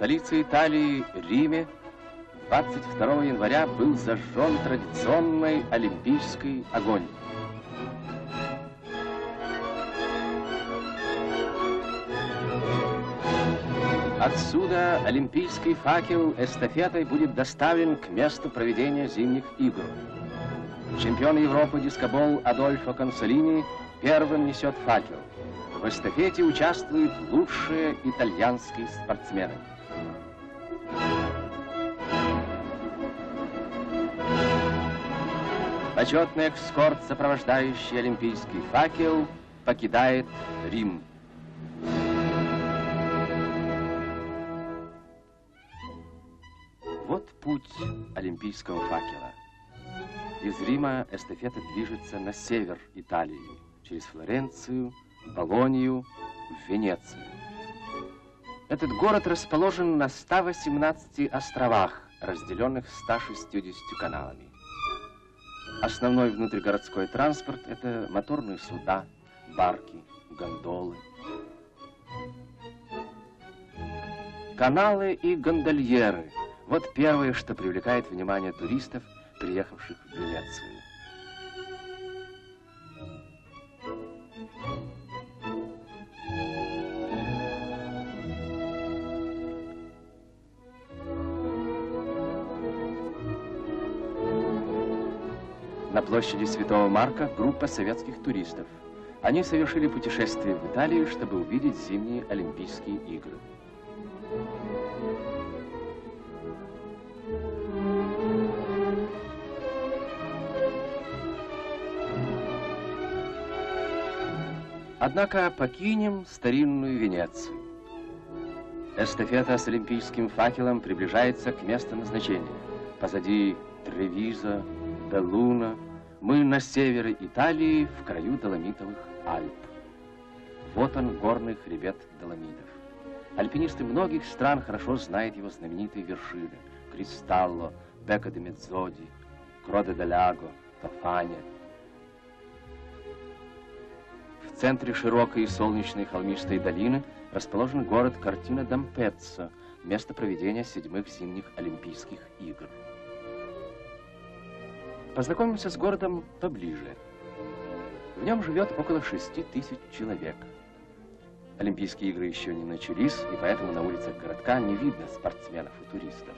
столице Италии, Риме, 22 января был зажжен традиционный олимпийский огонь. Отсюда олимпийский факел эстафетой будет доставлен к месту проведения зимних игр. Чемпион Европы дискобол Адольфо Консолини первым несет факел. В эстафете участвуют лучшие итальянские спортсмены. Почетный эскорт, сопровождающий олимпийский факел, покидает Рим. Вот путь олимпийского факела. Из Рима эстафета движется на север Италии, через Флоренцию, Болонью, в Венецию. Этот город расположен на 118 островах, разделенных 160 каналами. Основной внутригородской транспорт – это моторные суда, барки, гондолы. Каналы и гондольеры – вот первое, что привлекает внимание туристов, приехавших в Венецию. На площади Святого Марка группа советских туристов. Они совершили путешествие в Италию, чтобы увидеть зимние Олимпийские игры. Однако покинем старинную Венецию. Эстафета с олимпийским факелом приближается к месту назначения. Позади Тревизо, Беллуна. Мы на севере Италии, в краю Доломитовых Альп. Вот он, горный хребет Доломитов. Альпинисты многих стран хорошо знают его знаменитые вершины. Кристалло, Бека де Меззоди, Кроде де Ляго, Тофаня. В центре широкой и солнечной холмистой долины расположен город Кортина д'Ампеццо, место проведения 7-х зимних Олимпийских игр. Познакомимся с городом поближе. В нем живет около 6000 человек. Олимпийские игры еще не начались, и поэтому на улицах городка не видно спортсменов и туристов.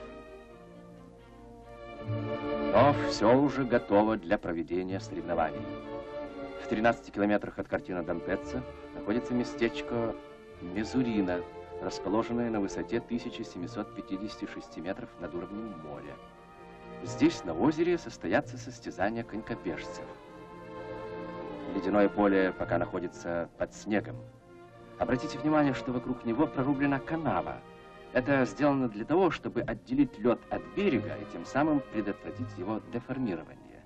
Но все уже готово для проведения соревнований. В 13 километрах от Кортина д'Ампеццо находится местечко Мезурино, расположенное на высоте 1756 метров над уровнем моря. Здесь, на озере, состоятся состязания конькобежцев. Ледяное поле пока находится под снегом. Обратите внимание, что вокруг него прорублена канава. Это сделано для того, чтобы отделить лед от берега и тем самым предотвратить его деформирование.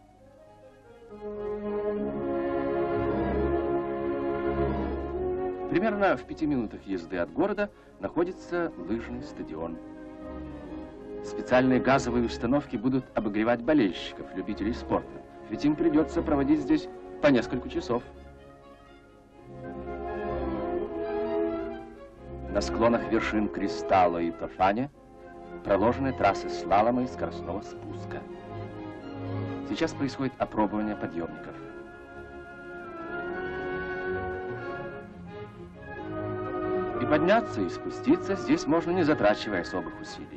Примерно в 5 минутах езды от города находится лыжный стадион. Специальные газовые установки будут обогревать болельщиков, любителей спорта, ведь им придется проводить здесь по несколько часов. На склонах вершин Кристалло и Тофаня проложены трассы слалома и скоростного спуска. Сейчас происходит опробование подъемников. И подняться, и спуститься здесь можно, не затрачивая особых усилий.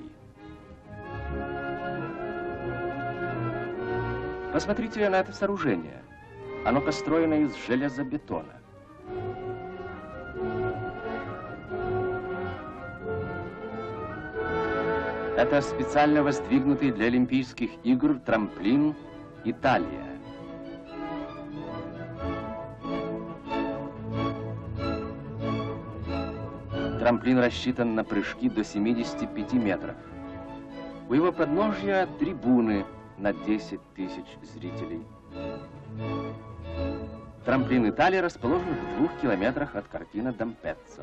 Посмотрите на это сооружение. Оно построено из железобетона. Это специально воздвигнутый для Олимпийских игр трамплин «Италия». Трамплин рассчитан на прыжки до 75 метров. У его подножья трибуны на 10 000 зрителей. Трамплин «Италия» расположен в 2 километрах от Кортина д'Ампеццо.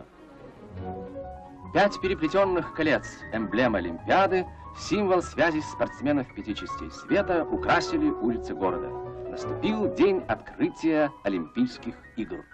5 переплетенных колец, эмблема Олимпиады, символ связи спортсменов 5 частей света, украсили улицы города. Наступил день открытия Олимпийских игр.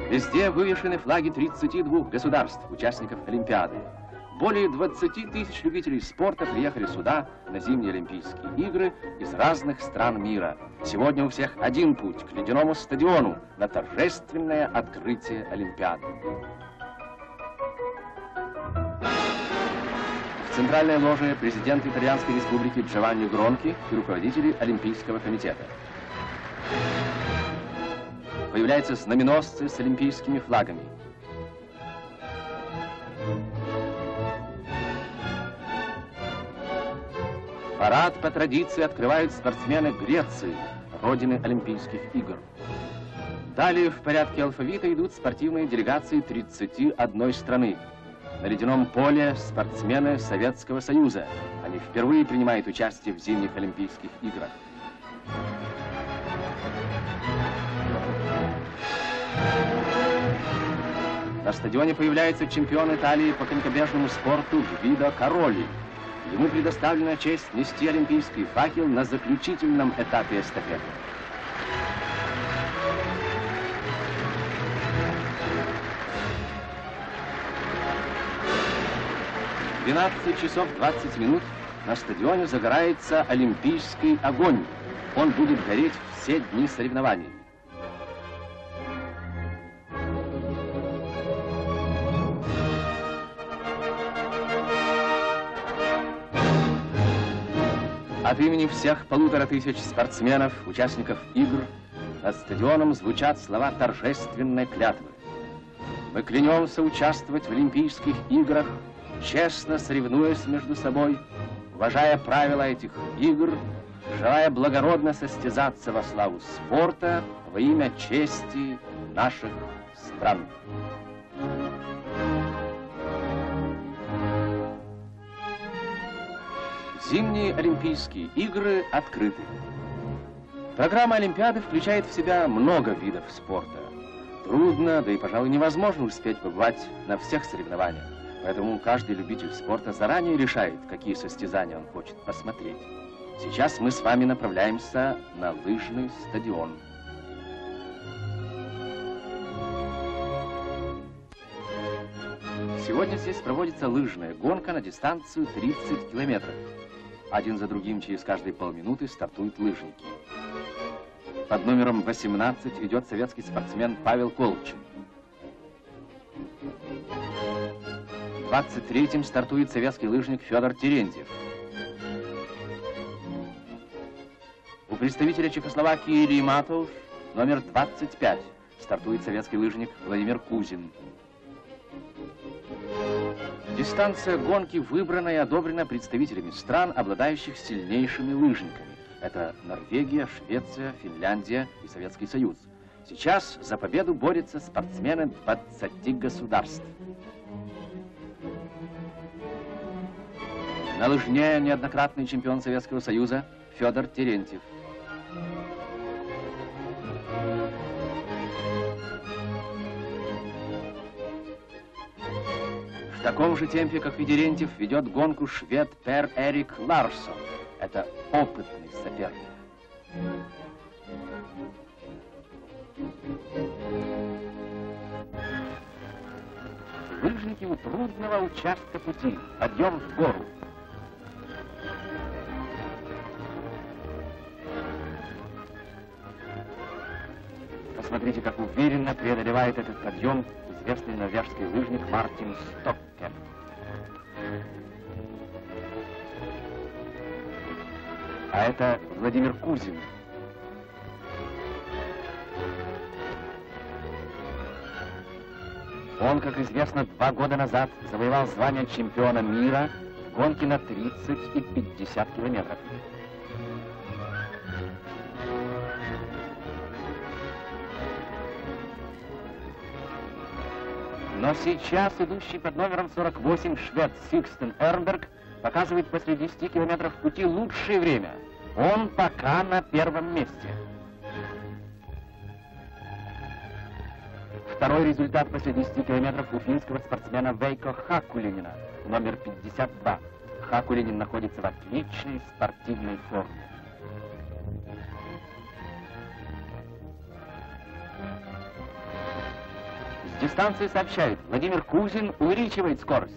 Везде вывешены флаги 32 государств, участников Олимпиады. Более 20 тысяч любителей спорта приехали сюда на зимние Олимпийские игры из разных стран мира. Сегодня у всех один путь к ледяному стадиону на торжественное открытие Олимпиады. В центральной ложе президент Итальянской республики Джованни Гронки и руководители Олимпийского комитета. Появляются знаменосцы с олимпийскими флагами. Парад по традиции открывают спортсмены Греции, родины Олимпийских игр. Далее в порядке алфавита идут спортивные делегации 31 страны. На ледяном поле спортсмены Советского Союза. Они впервые принимают участие в зимних Олимпийских играх. На стадионе появляется чемпион Италии по конькобежному спорту Гвидо Кароли. Ему предоставлена честь нести олимпийский факел на заключительном этапе эстафеты. В 12 часов 20 минут на стадионе загорается олимпийский огонь. Он будет гореть все дни соревнований. От имени всех 1500 спортсменов, участников игр, над стадионом звучат слова торжественной клятвы. Мы клянемся участвовать в Олимпийских играх, честно соревнуясь между собой, уважая правила этих игр, желая благородно состязаться во славу спорта во имя чести наших стран. Зимние Олимпийские игры открыты. Программа Олимпиады включает в себя много видов спорта. Трудно, да и, пожалуй, невозможно успеть побывать на всех соревнованиях. Поэтому каждый любитель спорта заранее решает, какие состязания он хочет посмотреть. Сейчас мы с вами направляемся на лыжный стадион. Сегодня здесь проводится лыжная гонка на дистанцию 30 километров. Один за другим через каждые полминуты стартуют лыжники. Под номером 18 идет советский спортсмен Павел Колчин. В 23-м стартует советский лыжник Федор Терентьев. У представителя Чехословакии Ильи Матов номер 25 стартует советский лыжник Владимир Кузин. Дистанция гонки выбрана и одобрена представителями стран, обладающих сильнейшими лыжниками. Это Норвегия, Швеция, Финляндия и Советский Союз. Сейчас за победу борются спортсмены 20 государств. На лыжне неоднократный чемпион Советского Союза Федор Терентьев. В таком же темпе, как и Терентьев, ведет гонку швед Per-Erik Larsson. Это опытный соперник. Лыжники у трудного участка пути. Подъем в гору. Посмотрите, как уверенно преодолевает этот подъем известный норвежский лыжник Мартин Стоккер. А это Владимир Кузин. Он, как известно, 2 года назад завоевал звание чемпиона мира в гонке на 30 и 50 километров. Но сейчас идущий под номером 48 швед Сикстен Эрнберг показывает после 10 километров пути лучшее время. Он пока на первом месте. Второй результат после 10 километров у финского спортсмена Вейко Хакулинина, номер 52. Хакулинин находится в отличной спортивной форме. С дистанции сообщают, Владимир Кузин увеличивает скорость.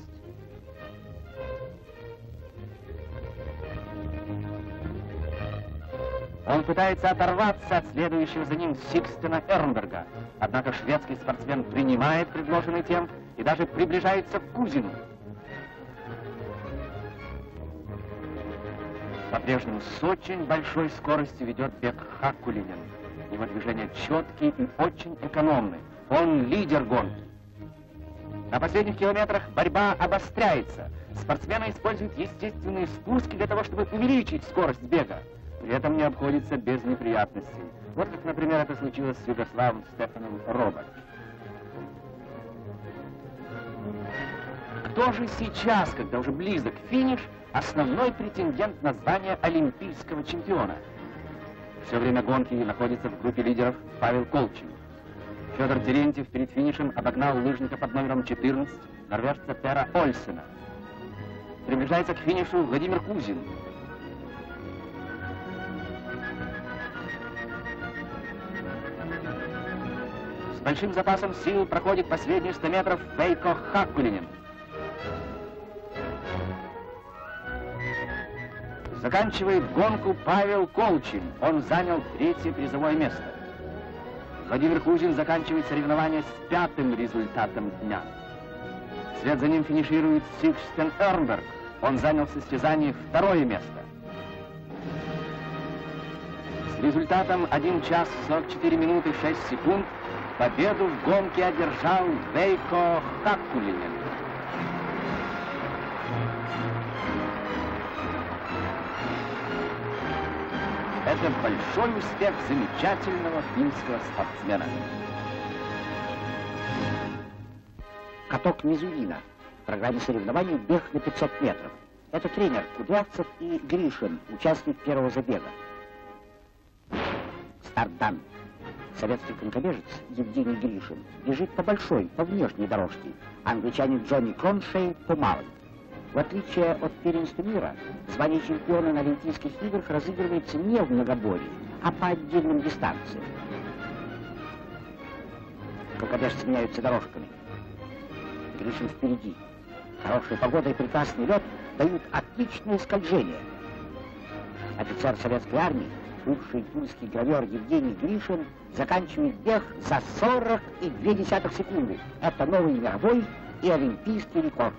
Он пытается оторваться от следующего за ним Сикстена Эрнберга. Однако шведский спортсмен принимает предложенный темп и даже приближается к Кузину. По-прежнему с очень большой скоростью ведет бег Хакулинен. Его движения четкие и очень экономны. Он лидер гонки. На последних километрах борьба обостряется. Спортсмены используют естественные спуски для того, чтобы увеличить скорость бега. При этом не обходится без неприятностей. Вот как, например, это случилось с югославом Стефаном Робач. Кто же сейчас, когда уже близок финиш, основной претендент на звание олимпийского чемпиона? Все время гонки находится в группе лидеров Павел Колчин. Федор Терентьев перед финишем обогнал лыжника под номером 14, норвежца Пера Ольсена. Приближается к финишу Владимир Кузин. С большим запасом сил проходит последние 100 метров Вейко Хакулинен. Заканчивает гонку Павел Колчин. Он занял 3-е призовое место. Владимир Кузин заканчивает соревнования с 5-м результатом дня. Вслед за ним финиширует Сикстен Эрнберг. Он занял в состязании 2-е место. С результатом 1 час 44 минуты 6 секунд победу в гонке одержал Вейко Хакулинен. Это большой успех замечательного финского спортсмена. Каток Мизулина. В программе соревнований бег на 500 метров. Это тренер Кудрявцев и Гришин, участник первого забега. Старт дан. Советский конькобежец Евгений Гришин бежит по большой, по внешней дорожке, а англичанин Джонни Кроншей по малой. В отличие от первенства мира, звание чемпиона на Олимпийских играх разыгрывается не в многоборье, а по отдельным дистанциям. Конькобежцы меняются дорожками. Гришин впереди. Хорошая погода и прекрасный лед дают отличное скольжение. Офицер советской армии, бывший тульский гравер Евгений Гришин, заканчивает бег за 40,2 секунды. Это новый мировой и олимпийский рекорд.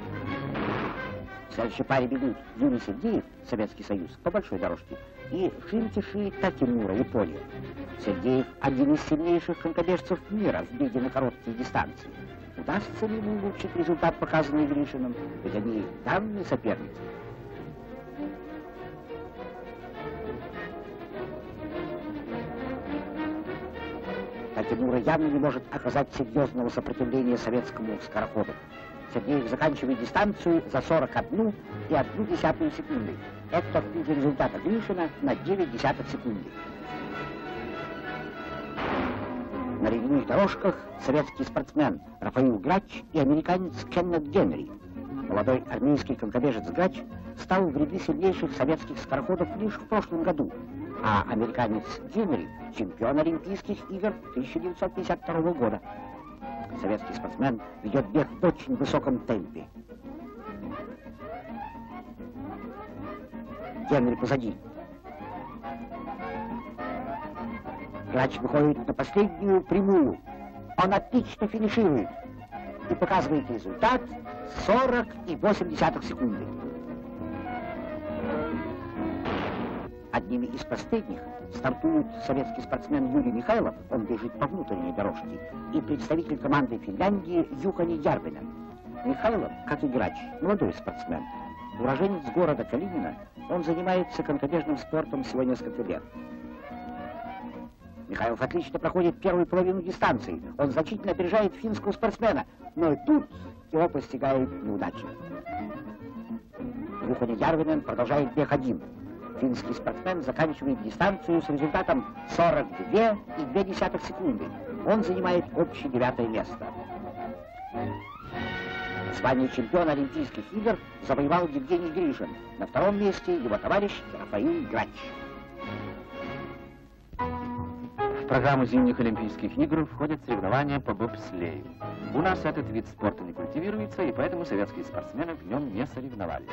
В следующей паре бегут Юрий Сергеев, Советский Союз, по большой дорожке, и Шинтиши Такимура, Япония. Сергеев – один из сильнейших конькобежцев мира в беге на короткие дистанции. Удастся ли ему улучшить результат, показанный Гришиным? Ведь они давние соперники. Такимура явно не может оказать серьезного сопротивления советскому скороходу. Сергеев заканчивает дистанцию за 41,1 секунды. Это хуже результата Гришина на 0,9 секунды. На ледяных дорожках советский спортсмен Рафаил Грач и американец Кеннет Генри. Молодой армейский конькобежец Грач стал в ряды сильнейших советских скороходов лишь в прошлом году, а американец Генри – чемпион Олимпийских игр 1952 года. Советский спортсмен ведет бег в очень высоком темпе. Генри позади. Грач выходит на последнюю прямую. Он отлично финиширует и показывает результат 40,8 секунды. Одними из последних стартует советский спортсмен Юрий Михайлов, он бежит по внутренней дорожке, и представитель команды Финляндии Юхани Ярвинен. Михайлов, как и Грач, молодой спортсмен. Уроженец города Калинина, он занимается конькобежным спортом всего несколько лет. Михайлов отлично проходит первую половину дистанции. Он значительно опережает финского спортсмена, но и тут его постигает неудача. Юхани Ярвинен продолжает бег один. Финский спортсмен заканчивает дистанцию с результатом 42,2 секунды. Он занимает общее 9-е место. Звание чемпиона Олимпийских игр завоевал Евгений Гришин. На 2-м месте его товарищ Рафаил Грач. В программу зимних Олимпийских игр входят соревнования по бобслею. У нас этот вид спорта не культивируется, и поэтому советские спортсмены в нем не соревновались.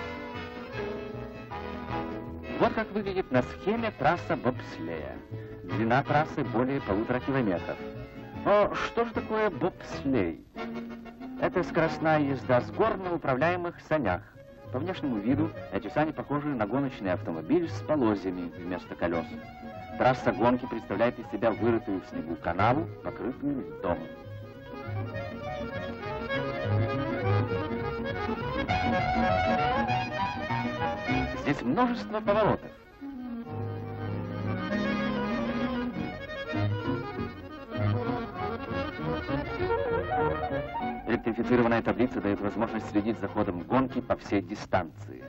Вот как выглядит на схеме трасса бобслея. Длина трассы более 1,5 километров. Но что же такое бобслей? Это скоростная езда с гор на управляемых санях. По внешнему виду эти сани похожи на гоночный автомобиль с полозьями вместо колес. Трасса гонки представляет из себя вырытую в снегу канаву, покрытую льдом. Здесь множество поворотов. Электрифицированная таблица дает возможность следить за ходом гонки по всей дистанции.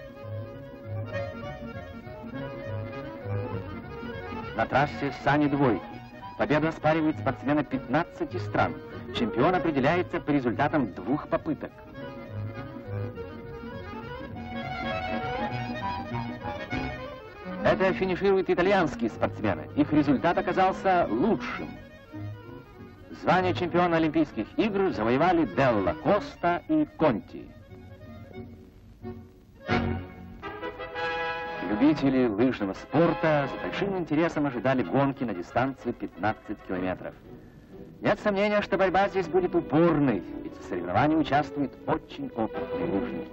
На трассе сани-двойки. Победу оспаривают спортсмены 15 стран. Чемпион определяется по результатам 2 попыток. Это финишируют итальянские спортсмены. Их результат оказался лучшим. Звание чемпиона Олимпийских игр завоевали Делла Коста и Конти. Любители лыжного спорта с большим интересом ожидали гонки на дистанции 15 километров. Нет сомнения, что борьба здесь будет упорной, ведь в соревновании участвуют очень опытные лыжники.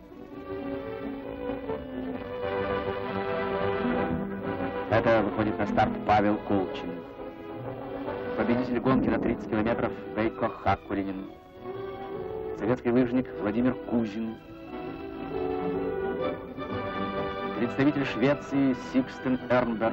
Это выходит на старт Павел Колчин. Победитель гонки на 30 километров Вейко Хаккулинин. Советский лыжник Владимир Кузин. Представитель Швеции Сикстен Эрнберг.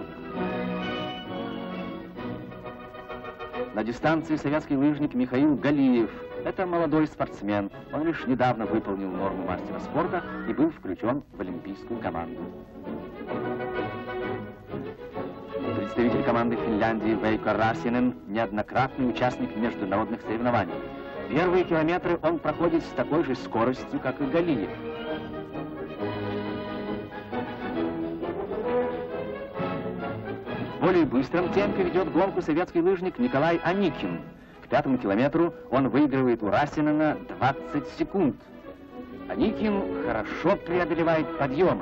На дистанции советский лыжник Михаил Галиев. Это молодой спортсмен. Он лишь недавно выполнил норму мастера спорта и был включен в олимпийскую команду. Представитель команды Финляндии Вейко Расинен – неоднократный участник международных соревнований. Первые километры он проходит с такой же скоростью, как и Галиев. В более быстром темпе ведет гонку советский лыжник Николай Аникин. К 5-му километру он выигрывает у Расинена 20 секунд. Аникин хорошо преодолевает подъемы.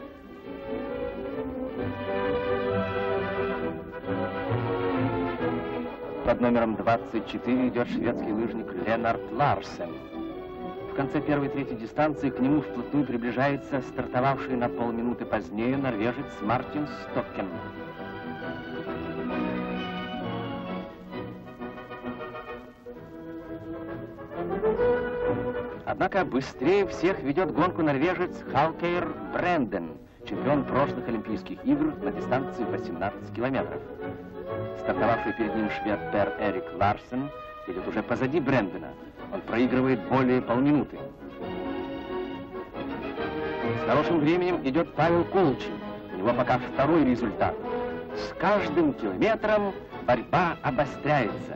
Под номером 24 идет шведский лыжник Ленард Ларсен. В конце первой трети дистанции к нему вплотную приближается стартовавший на полминуты позднее норвежец Мартин Стокен. Однако быстрее всех ведет гонку норвежец Халкейр Бренден, чемпион прошлых Олимпийских игр на дистанции 18 километров. Стартовавший перед ним швед Пер Эрик Ларсен идет уже позади Брендена. Он проигрывает более полминуты. С хорошим временем идет Павел Колчин. У него пока второй результат. С каждым километром борьба обостряется.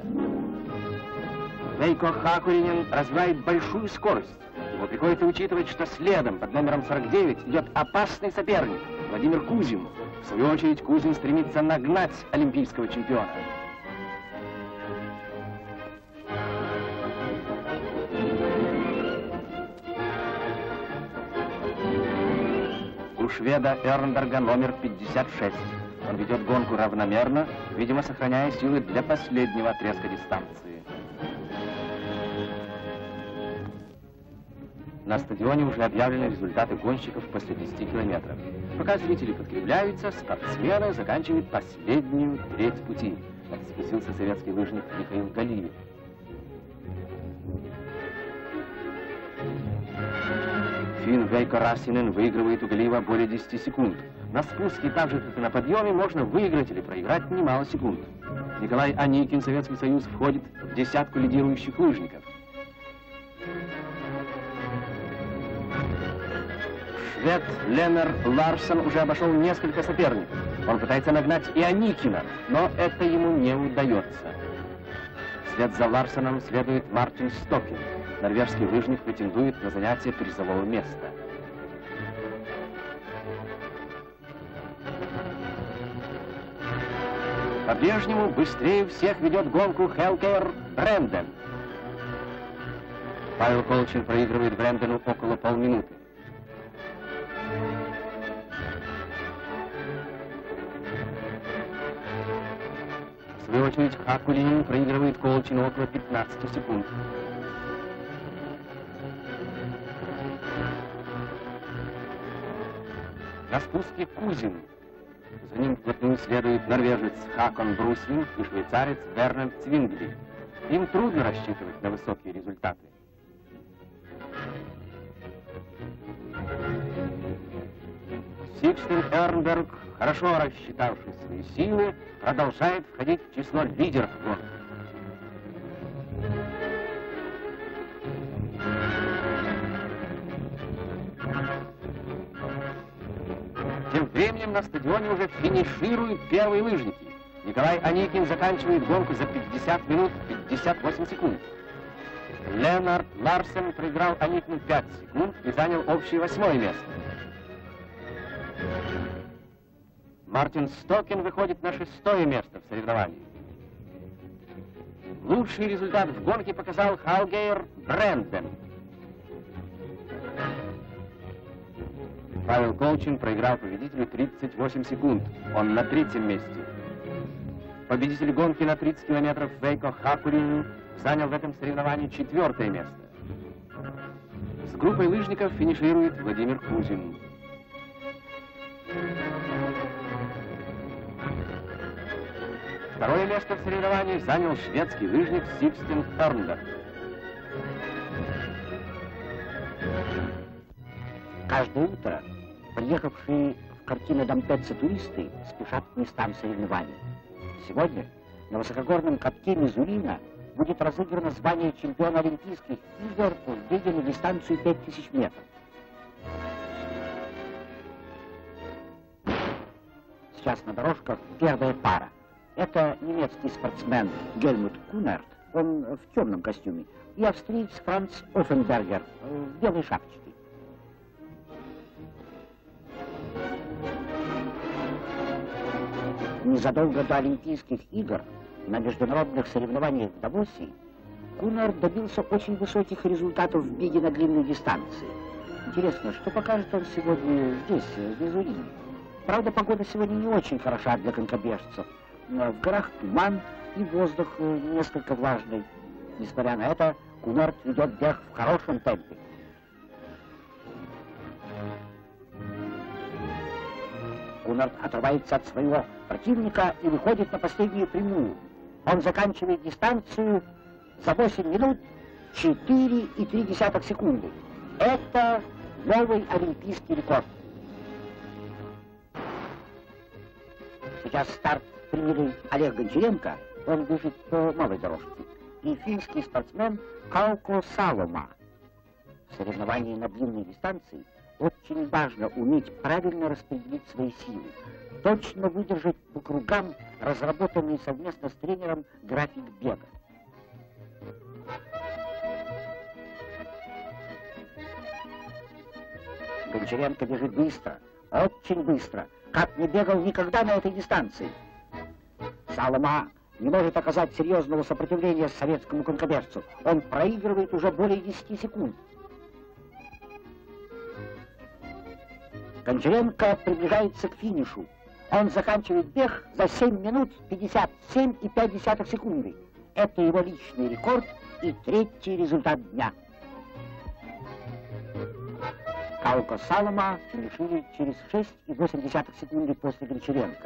Вейко Хаккулинин развивает большую скорость. Ему приходится учитывать, что следом под номером 49 идет опасный соперник Владимир Кузин. В свою очередь, Кузин стремится нагнать олимпийского чемпиона. У шведа Эрнберга номер 56. Он ведет гонку равномерно, видимо, сохраняя силы для последнего отрезка дистанции. На стадионе уже объявлены результаты гонщиков после 10 километров. Пока зрители подкрепляются, спортсмены заканчивают последнюю треть пути. Так спустился советский лыжник Михаил Галиев. Финн Вейко Расинен выигрывает у Галиева более 10 секунд. На спуске, так же как и на подъеме, можно выиграть или проиграть немало секунд. Николай Аникин, Советский Союз, входит в десятку лидирующих лыжников. Швед Ленард Ларсен уже обошел несколько соперников. Он пытается нагнать и Аникина, но это ему не удается. Вслед за Ларсеном следует Мартин Стокен. Норвежский лыжник претендует на занятие призового места. По-прежнему быстрее всех ведет гонку Хелкер Брэнден. Павел Колчин проигрывает Брэндену около полминуты. В свою очередь, Хакулин проигрывает Колчину около 15 секунд. На спуске Кузин. За ним вплотную следует норвежец Хакон Бруслин и швейцарец Бернард Цвингли. Им трудно рассчитывать на высокие результаты. Сикстен Эрнберг, хорошо рассчитавший свои силы, продолжает входить в число лидеров гонки. Тем временем на стадионе уже финишируют первые лыжники. Николай Аникин заканчивает гонку за 50 минут 58 секунд. Ленард Ларсен проиграл Аникину 5 секунд и занял общее 8-е место. Мартин Стокин выходит на 6-е место в соревновании. Лучший результат в гонке показал Хелкер Брэнден. Павел Колчин проиграл победителю 38 секунд. Он на 3-м месте. Победитель гонки на 30 километров Вейко Хакулин занял в этом соревновании 4-е место. С группой лыжников финиширует Владимир Кузин. Второе место в соревновании занял шведский лыжник Сикстен Эрнберг. Каждое утро приехавшие в картину Дампеца туристы спешат к местам соревнований. Сегодня на высокогорном катке Мизурина будет разыграно звание чемпиона Олимпийских игр в беге на дистанцию 5000 метров. Сейчас на дорожках первая пара. Это немецкий спортсмен Гельмут Кунерт, он в темном костюме, и австриец Франц Оффенбергер в белой шапочке. Незадолго до Олимпийских игр на международных соревнованиях в Давосе Кунерт добился очень высоких результатов в беге на длинной дистанции. Интересно, что покажет он сегодня здесь, в Мизурине? Правда, погода сегодня не очень хороша для конькобежцев. В горах туман и воздух несколько влажный. Несмотря на это, Кунерт ведет бег в хорошем темпе. Кунерт отрывается от своего противника и выходит на последнюю прямую. Он заканчивает дистанцию за 8 минут 4,3 секунды. Это новый олимпийский рекорд. Сейчас старт приняли Олег Гончаренко, он бежит по новой дорожке, и финский спортсмен Кауко Салома. В соревновании на длинной дистанции очень важно уметь правильно распределить свои силы, точно выдержать по кругам разработанный совместно с тренером график бега. Гончаренко бежит быстро, очень быстро, как не бегал никогда на этой дистанции. Салома не может оказать серьезного сопротивления советскому конькобежцу. Он проигрывает уже более 10 секунд. Гончаренко приближается к финишу. Он заканчивает бег за 7 минут 57,5 секунды. Это его личный рекорд и третий результат дня. Кауко Салома финиширует через 6,8 секунды после Гончаренко.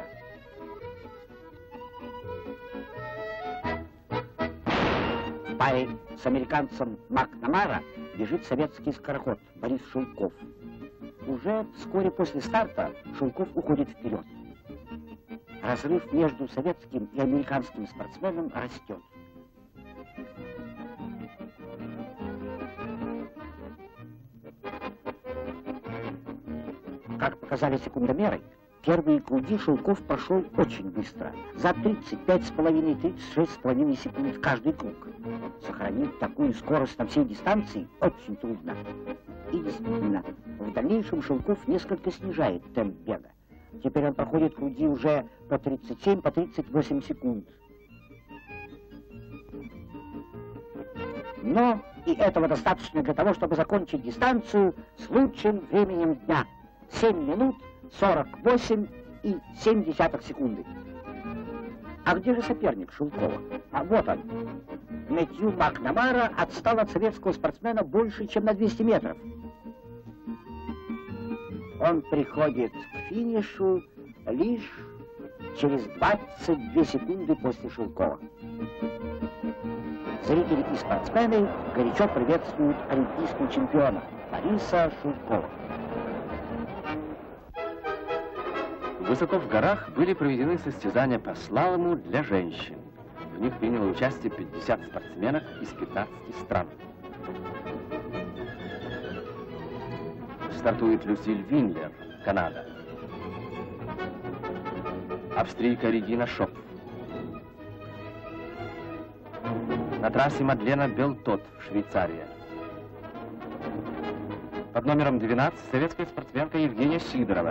В паре с американцем Макнамара бежит советский скороход Борис Шулков. Уже вскоре после старта Шулков уходит вперед. Разрыв между советским и американским спортсменом растет. Как показали секундомеры, первые круги Шулков прошел очень быстро. За 35,5-36,5 секунд каждый круг. Сохранить такую скорость на всей дистанции очень трудно. И действительно, в дальнейшем Шулков несколько снижает темп бега. Теперь он проходит круги уже по 37-38 секунд. Но и этого достаточно для того, чтобы закончить дистанцию с лучшим временем дня. 7 минут 48,7 секунды. А где же соперник Шулкова? А вот он. Мэтью Макнамара отстал от советского спортсмена больше, чем на 200 метров. Он приходит к финишу лишь через 22 секунды после Шулкова. Зрители и спортсмены горячо приветствуют олимпийского чемпиона Бориса Шулкова. Высоко в горах были проведены состязания по слалому для женщин. В них приняло участие 50 спортсменок из 15 стран. Стартует Люсиль Винлер, Канада. Австрийка Регина Шопф. На трассе Мадлена Белтот, Швейцария. Под номером 12 советская спортсменка Евгения Сидорова.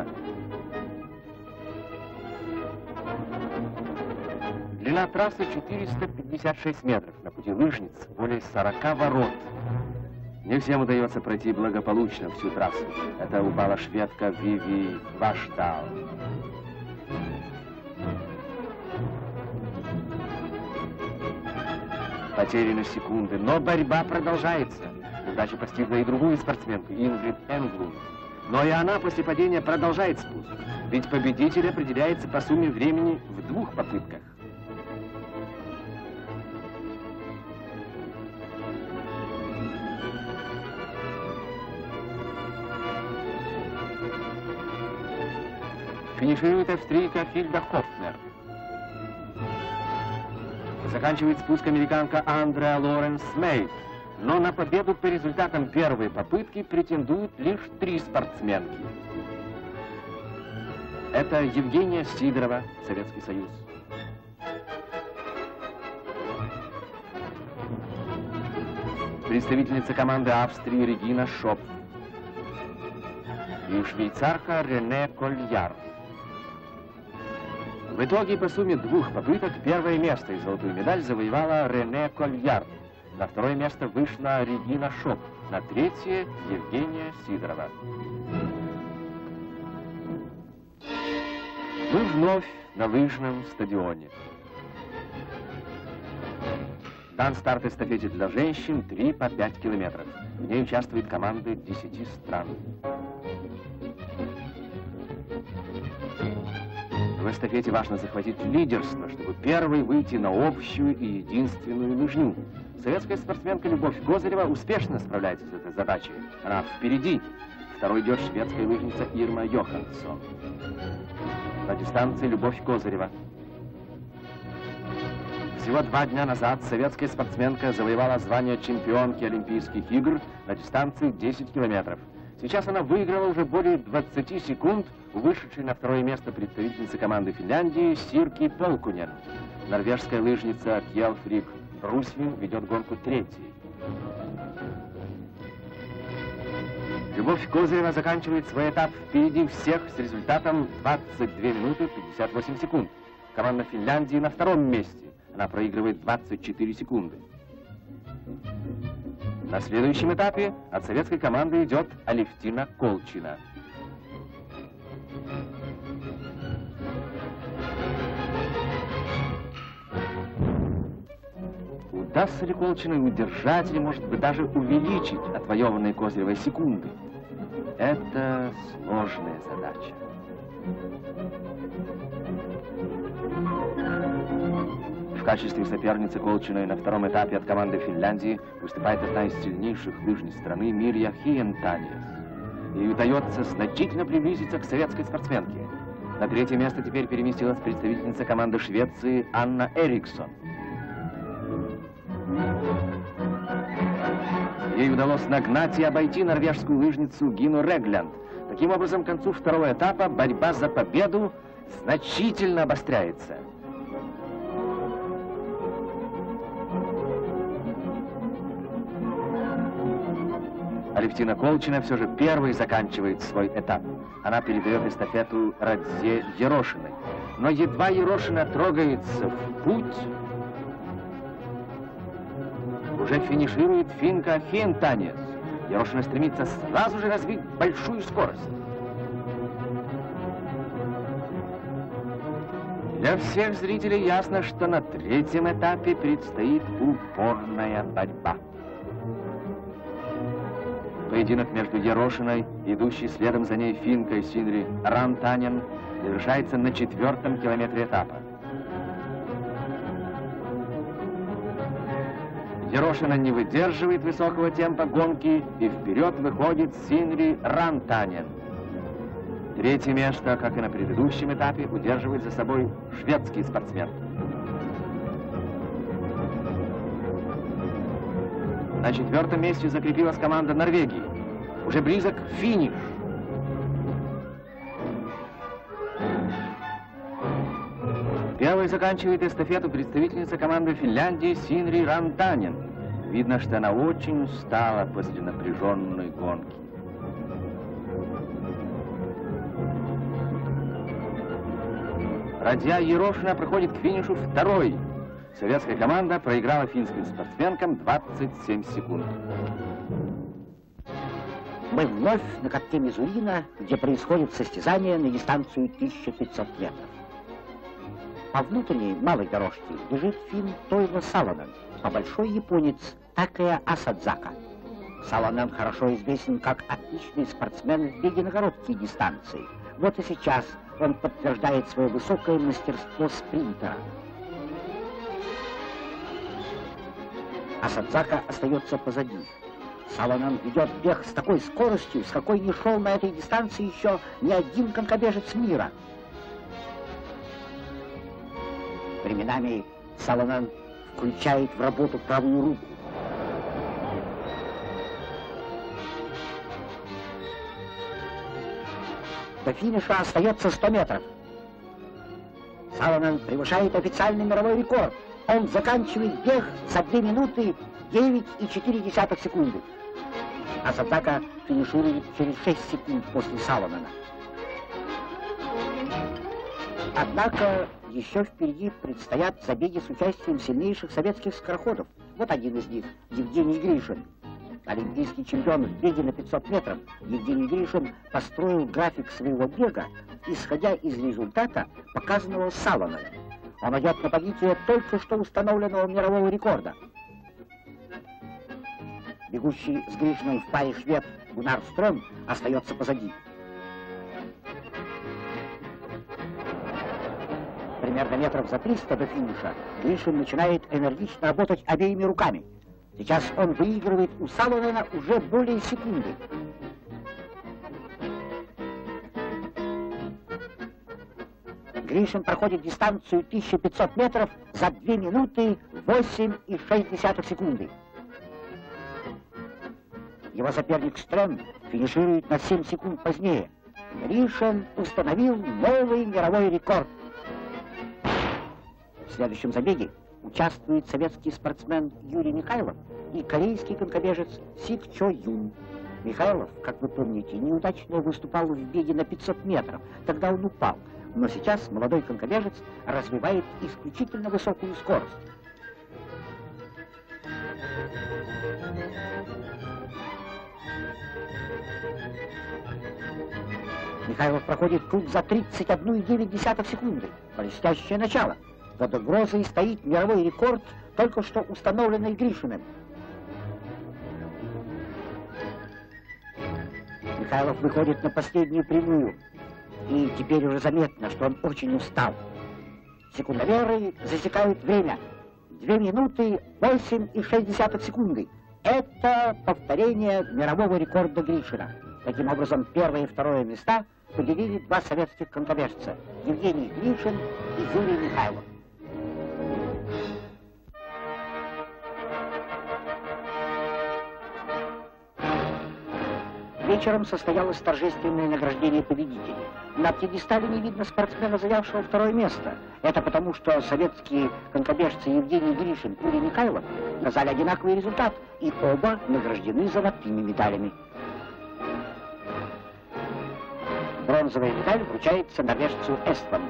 Длина трассы 456 метров, на пути лыжниц более 40 ворот. Не всем удается пройти благополучно всю трассу. Это упала шведка Виви Вашдал. Потеряны секунды, но борьба продолжается. Удача постигла и другую спортсменку, Ингрид Энглунд. Но и она после падения продолжает спуск. Ведь победитель определяется по сумме времени в 2 попытках. Финиширует австрийка Хильда Хофнер. Заканчивает спуск американка Андреа Лоренс Мейт. Но на победу по результатам первой попытки претендуют лишь 3 спортсменки. Это Евгения Сидорова, Советский Союз. Представительница команды Австрии Регина Шопф. И швейцарка Рене Кольяр. В итоге по сумме 2 попыток первое место и золотую медаль завоевала Рене Кольяр. На 2-е место вышла Регина Шопф, на 3-е Евгения Сидорова. Мы вновь на лыжном стадионе. Дан старт эстафете для женщин 3 по 5 километров. В ней участвуют команды 10 стран. В эстафете важно захватить лидерство, чтобы первой выйти на общую и единственную лыжню. Советская спортсменка Любовь Козырева успешно справляется с этой задачей. Она впереди. Второй идет шведская лыжница Ирма Йоханссон. На дистанции Любовь Козырева. Всего 2 дня назад советская спортсменка завоевала звание чемпионки Олимпийских игр на дистанции 10 километров. Сейчас она выиграла уже более 20 секунд у вышедшей на 2-е место представительницы команды Финляндии Сирки Полкунен. Норвежская лыжница Кьелфрик Брусвин ведет гонку 3-й. Любовь Козырева заканчивает свой этап впереди всех с результатом 22 минуты 58 секунд. Команда Финляндии на 2-м месте. Она проигрывает 24 секунды. На следующем этапе от советской команды идет Алевтина Колчина. Удастся ли Колчиной удержать или, может быть, даже увеличить отвоеванные Козыревой секунды? Это сложная задача. В качестве соперницы Колчиной на 2-м этапе от команды Финляндии выступает одна из сильнейших лыжниц страны Мирья Хиентаниес. Ей удается значительно приблизиться к советской спортсменке. На 3-е место теперь переместилась представительница команды Швеции Анна Эриксон. Ей удалось нагнать и обойти норвежскую лыжницу Гину Реглянд. Таким образом, к концу 2-го этапа борьба за победу значительно обостряется. Алевтина Колчина все же первой заканчивает свой этап. Она передает эстафету Радзе Ерошиной. Но едва Ерошина трогается в путь, уже финиширует финка Хиентаньес. Ерошина стремится сразу же развить большую скорость. Для всех зрителей ясно, что на третьем этапе предстоит упорная борьба. Поединок между Ерошиной, идущей следом за ней финкой Синри Рантанен, завершается на 4-м километре этапа. Ерошина не выдерживает высокого темпа гонки, и вперед выходит Синри Рантанен. Третье место, как и на предыдущем этапе, удерживает за собой шведский спортсмен. На 4-м месте закрепилась команда Норвегии. Уже близок финиш. Первой заканчивает эстафету представительница команды Финляндии Синри Рантанен. Видно, что она очень устала после напряженной гонки. Радзя Ерошина проходит к финишу второй. Советская команда проиграла финским спортсменкам 27 секунд. Мы вновь на катке Мизурина, где происходит состязание на дистанцию 1500 метров. По внутренней малой дорожке бежит финн Тойво Салонен, а большой японец Такея Асадзака. Салонен хорошо известен как отличный спортсмен в беге на короткие дистанции. Вот и сейчас он подтверждает свое высокое мастерство спринтера. Асадзака остается позади. Салонен ведет бег с такой скоростью, с какой не шел на этой дистанции еще ни один конькобежец мира. Временами Салонен включает в работу правую руку. До финиша остается 100 метров. Салонен превышает официальный мировой рекорд. Он заканчивает бег за 2 минуты 9,4 секунды. Асадзака финиширует через 6 секунд после Салонена. Однако еще впереди предстоят забеги с участием сильнейших советских скороходов. Вот один из них – Евгений Гришин. Олимпийский чемпион в беге на 500 метров Евгений Гришин построил график своего бега, исходя из результата, показанного Салоненом. Он идет на побитие только что установленного мирового рекорда. Бегущий с Гришиным в паре швед Гуннар Стрём остается позади. Примерно метров за 300 до финиша Гришин начинает энергично работать обеими руками. Сейчас он выигрывает у Салонена уже более секунды. Гришин проходит дистанцию 1500 метров за 2 минуты 8,6 секунды. Его соперник Стрём финиширует на 7 секунд позднее. Гришин установил новый мировой рекорд. В следующем забеге участвует советский спортсмен Юрий Михайлов и корейский конькобежец Сик Чо Юн. Михайлов, как вы помните, неудачно выступал в беге на 500 метров, тогда он упал. Но сейчас молодой конькобежец развивает исключительно высокую скорость. Михайлов проходит круг за 31,9 секунды. Блестящее начало. Под угрозой стоит мировой рекорд, только что установленный Гришиным. Михайлов выходит на последнюю прямую. И теперь уже заметно, что он очень устал. Секундомеры засекают время. 2 минуты 8,6 секунды. Это повторение мирового рекорда Гришина. Таким образом, первое и второе места поделили 2 советских конькобежца – Евгений Гришин и Юрий Михайлов. Вечером состоялось торжественное награждение победителей. На пьедестале не видно спортсмена, занявшего 2-е место. Это потому, что советские конькобежцы Евгений Гришин и Юрий Михайлов показали одинаковый результат, и оба награждены золотыми медалями. Бронзовая медаль вручается норвежцу Эстланду.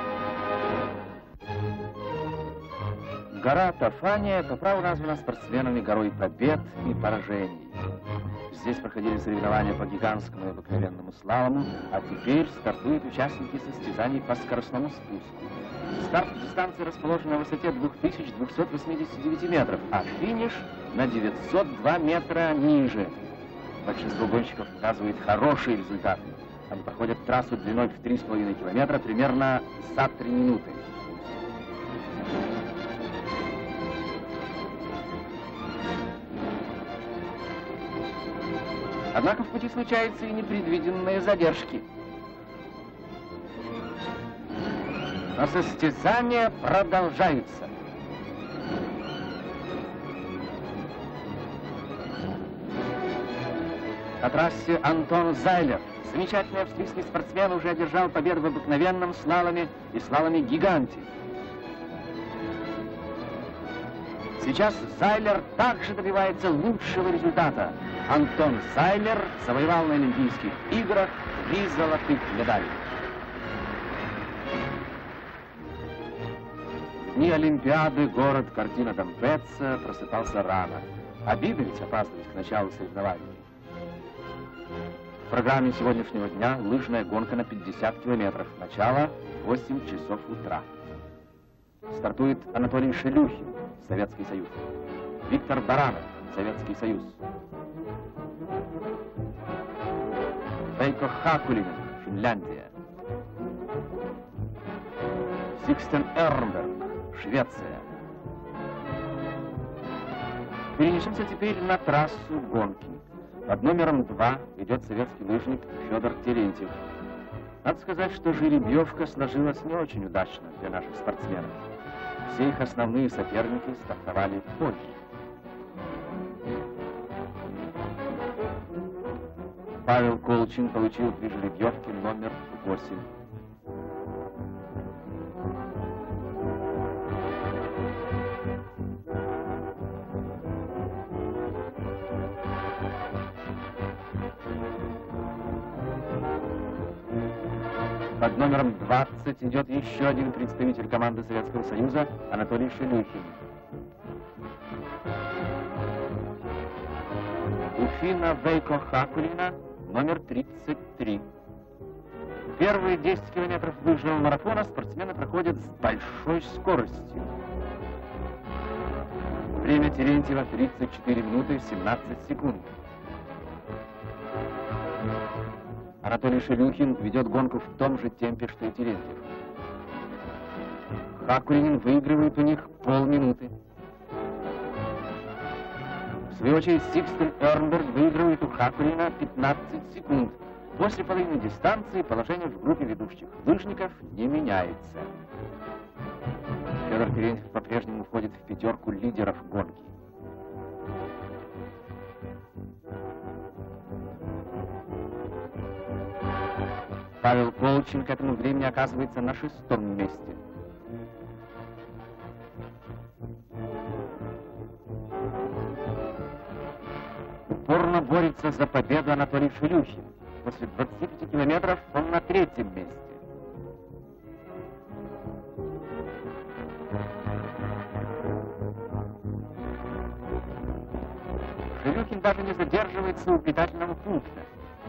Гора Тафания по праву названа спортсменами горой побед и поражений. Здесь проходили соревнования по гигантскому и обыкновенному слалому, а теперь стартуют участники состязаний по скоростному спуску. Старт дистанции расположен на высоте 2289 метров, а финиш на 902 метра ниже. Большинство гонщиков показывает хорошие результаты. Они проходят трассу длиной в 3,5 километра примерно за 3 минуты. Однако в пути случаются и непредвиденные задержки. Но состязания продолжаются. На трассе Антон Зайлер, замечательный австрийский спортсмен, уже одержал победу в обыкновенном слаломе и слаломе-гиганте. Сейчас Зайлер также добивается лучшего результата. Антон Зайлер завоевал на Олимпийских играх 3 золотых медали. В дни Олимпиады город Кортина d'Ampezzo просыпался рано. Обидно ведь опаздывать к началу соревнований. В программе сегодняшнего дня лыжная гонка на 50 километров. Начало в 8 часов утра. Стартует Анатолий Шелюхин, Советский Союз. Виктор Баранов, Советский Союз. Вейко Хакулинен, Финляндия. Сикстен Эрнберг, Швеция. Перенесемся теперь на трассу гонки. Под номером 2 идет советский лыжник Федор Терентьев. Надо сказать, что жеребьевка сложилась не очень удачно для наших спортсменов. Все их основные соперники стартовали позже. Павел Колчин получил при жеребьевке номер 8. Под номером 20 идет еще один представитель команды Советского Союза Анатолий Шелюхин. У финна Вейко Хакулина номер 33. Первые 10 километров лыжного марафона спортсмены проходят с большой скоростью. Время Терентьева 34 минуты 17 секунд. Анатолий Шелюхин ведет гонку в том же темпе, что и Терентьев. Хакулинин выигрывает у них полминуты. В свою очередь, Сикстен Эрнберг выигрывает у Хакулина 15 секунд. После половины дистанции положение в группе ведущих лыжников не меняется. Федор Терентьев по-прежнему входит в пятерку лидеров гонки. Павел Колчин к этому времени оказывается на 6-м месте. Упорно борется за победу Анатолий Шелюхин. После 25 километров он на 3-м месте. Шелюхин даже не задерживается у питательного пункта.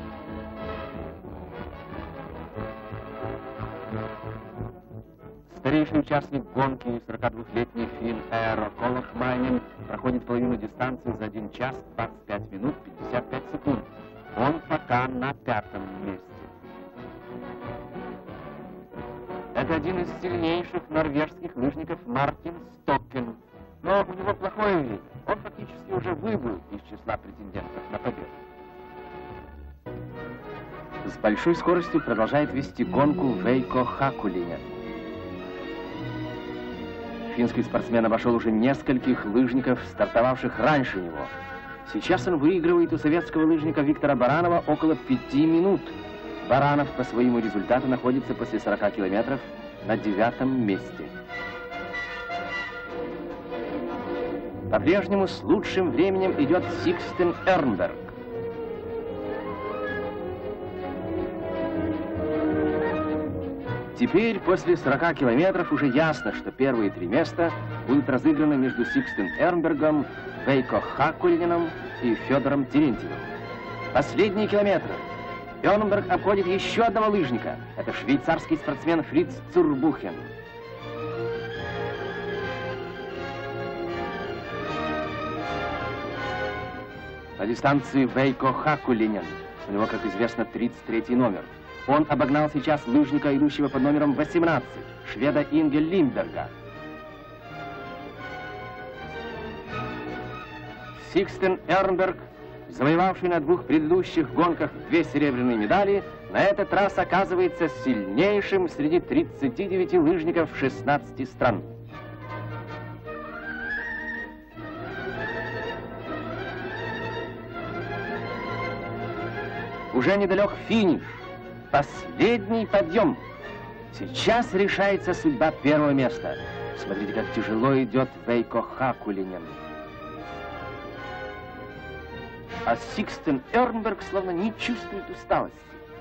Старейший участник гонки, 42-летний финн Эero Колохмайнен, проходит половину дистанции за 1 час 25 минут 55 секунд. Он пока на 5-м месте. Это один из сильнейших норвежских лыжников Мартин Стоkken. Но у него плохое время. Он фактически уже выбыл из числа претендентов на победу. С большой скоростью продолжает вести гонку Вейко Хакулинен. Финский спортсмен обошел уже нескольких лыжников, стартовавших раньше него. Сейчас он выигрывает у советского лыжника Виктора Баранова около 5 минут. Баранов по своему результату находится после 40 километров на 9-м месте. По-прежнему с лучшим временем идет Сикстен Эрнберг. Теперь, после 40 километров, уже ясно, что первые 3 места будут разыграны между Сикстен Эрнбергом, Вейко Хакулининым и Федором Терентьевым. Последние километры. Эрнберг обходит еще одного лыжника. Это швейцарский спортсмен Фриц Цурбухен. На дистанции Вейко Хакулинин. У него, как известно, 33-й номер. Он обогнал сейчас лыжника, идущего под номером 18, шведа Инге Лимберга. Сикстен Эрнберг, завоевавший на 2 предыдущих гонках 2 серебряные медали, на этот раз оказывается сильнейшим среди 39 лыжников 16 стран. Уже недалек финиш. Последний подъем. Сейчас решается судьба первого места. Смотрите, как тяжело идет Вейко Хакулинин. А Сикстен Эрнберг словно не чувствует усталости.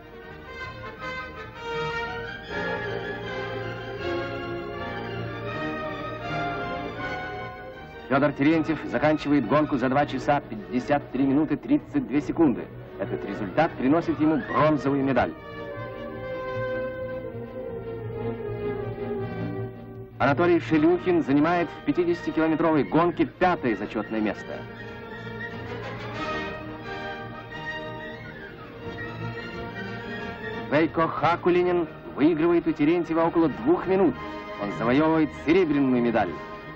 Федор Терентьев заканчивает гонку за 2 часа 53 минуты 32 секунды. Этот результат приносит ему бронзовую медаль. Анатолий Шелюхин занимает в 50-километровой гонке 5-е зачетное место. Вейко Хакулинин выигрывает у Терентьева около 2 минут. Он завоевывает серебряную медаль.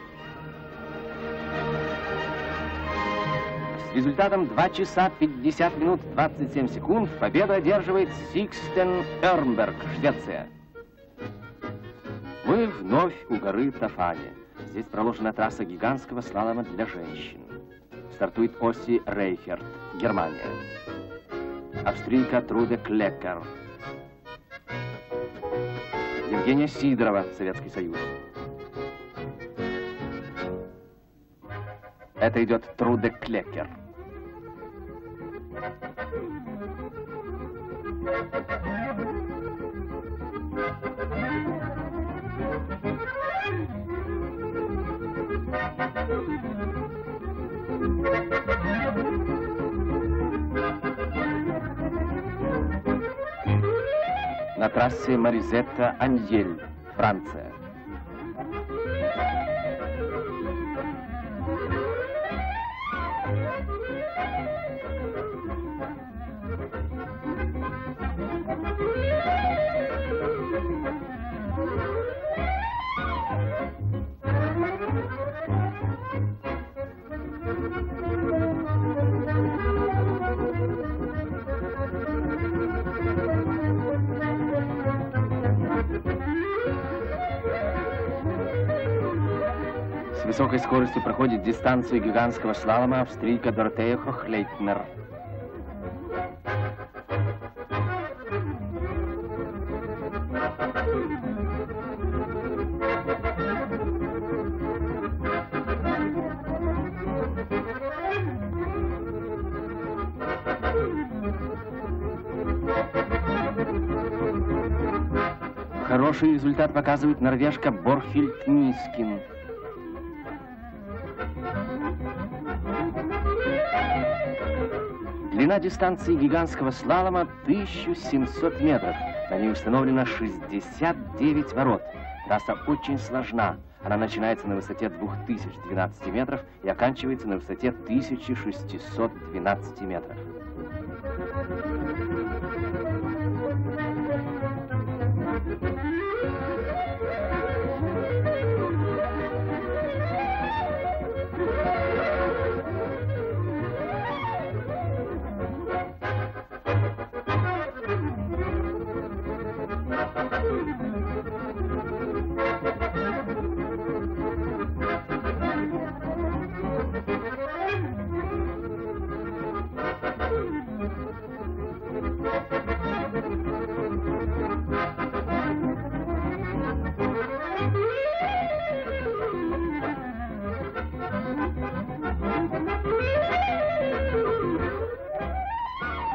С результатом 2 часа 50 минут 27 секунд победу одерживает Сикстен Эрнберг, Швеция. Мы вновь у горы Тафани. Здесь проложена трасса гигантского слалома для женщин. Стартует Оси Рейхерт, Германия. Австрийка Труде Клекер. Евгения Сидорова, Советский Союз. Это идет Труде Клекер. На трассе Маризетта-Аньель, Франция. С высокой скоростью проходит дистанцию гигантского слалома австрийка Доротея Хохлейтнер. Хороший результат показывает норвежка Борхильд Нискин. Длина дистанции гигантского слалома 1700 метров. На ней установлено 69 ворот. Трасса очень сложна. Она начинается на высоте 2012 метров и оканчивается на высоте 1612 метров.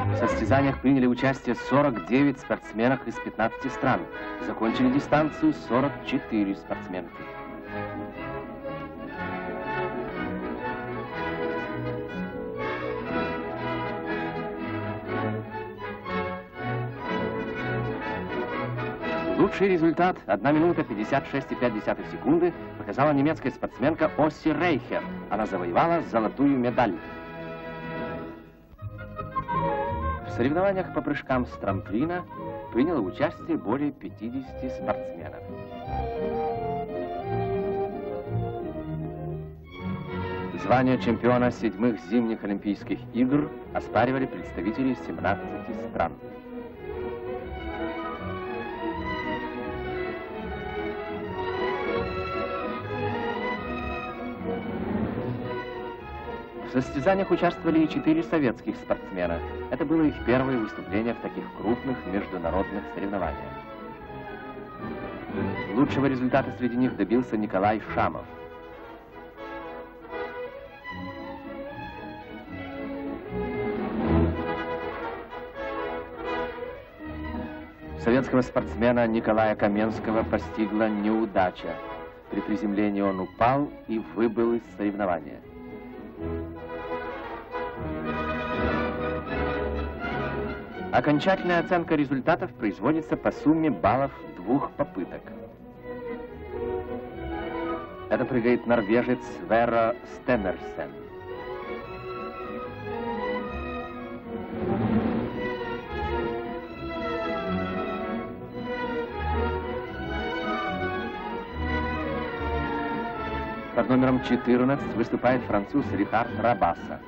В состязаниях приняли участие 49 спортсменов из 15 стран. Закончили дистанцию 44 спортсменки. Лучший результат 1 минута 56,5 секунды показала немецкая спортсменка Осси Рейхер. Она завоевала золотую медаль. В соревнованиях по прыжкам с трамплина приняло участие более 50 спортсменов. Звание чемпиона 7-х зимних Олимпийских игр оспаривали представители 17 стран. В состязаниях участвовали и 4 советских спортсмена. Это было их первое выступление в таких крупных международных соревнованиях. Лучшего результата среди них добился Николай Шамов. Советского спортсмена Николая Каменского постигла неудача. При приземлении он упал и выбыл из соревнования. Окончательная оценка результатов производится по сумме баллов 2 попыток. Это прыгает норвежец Веро Стенерсен. Под номером 14 выступает француз Рихард Рабаса.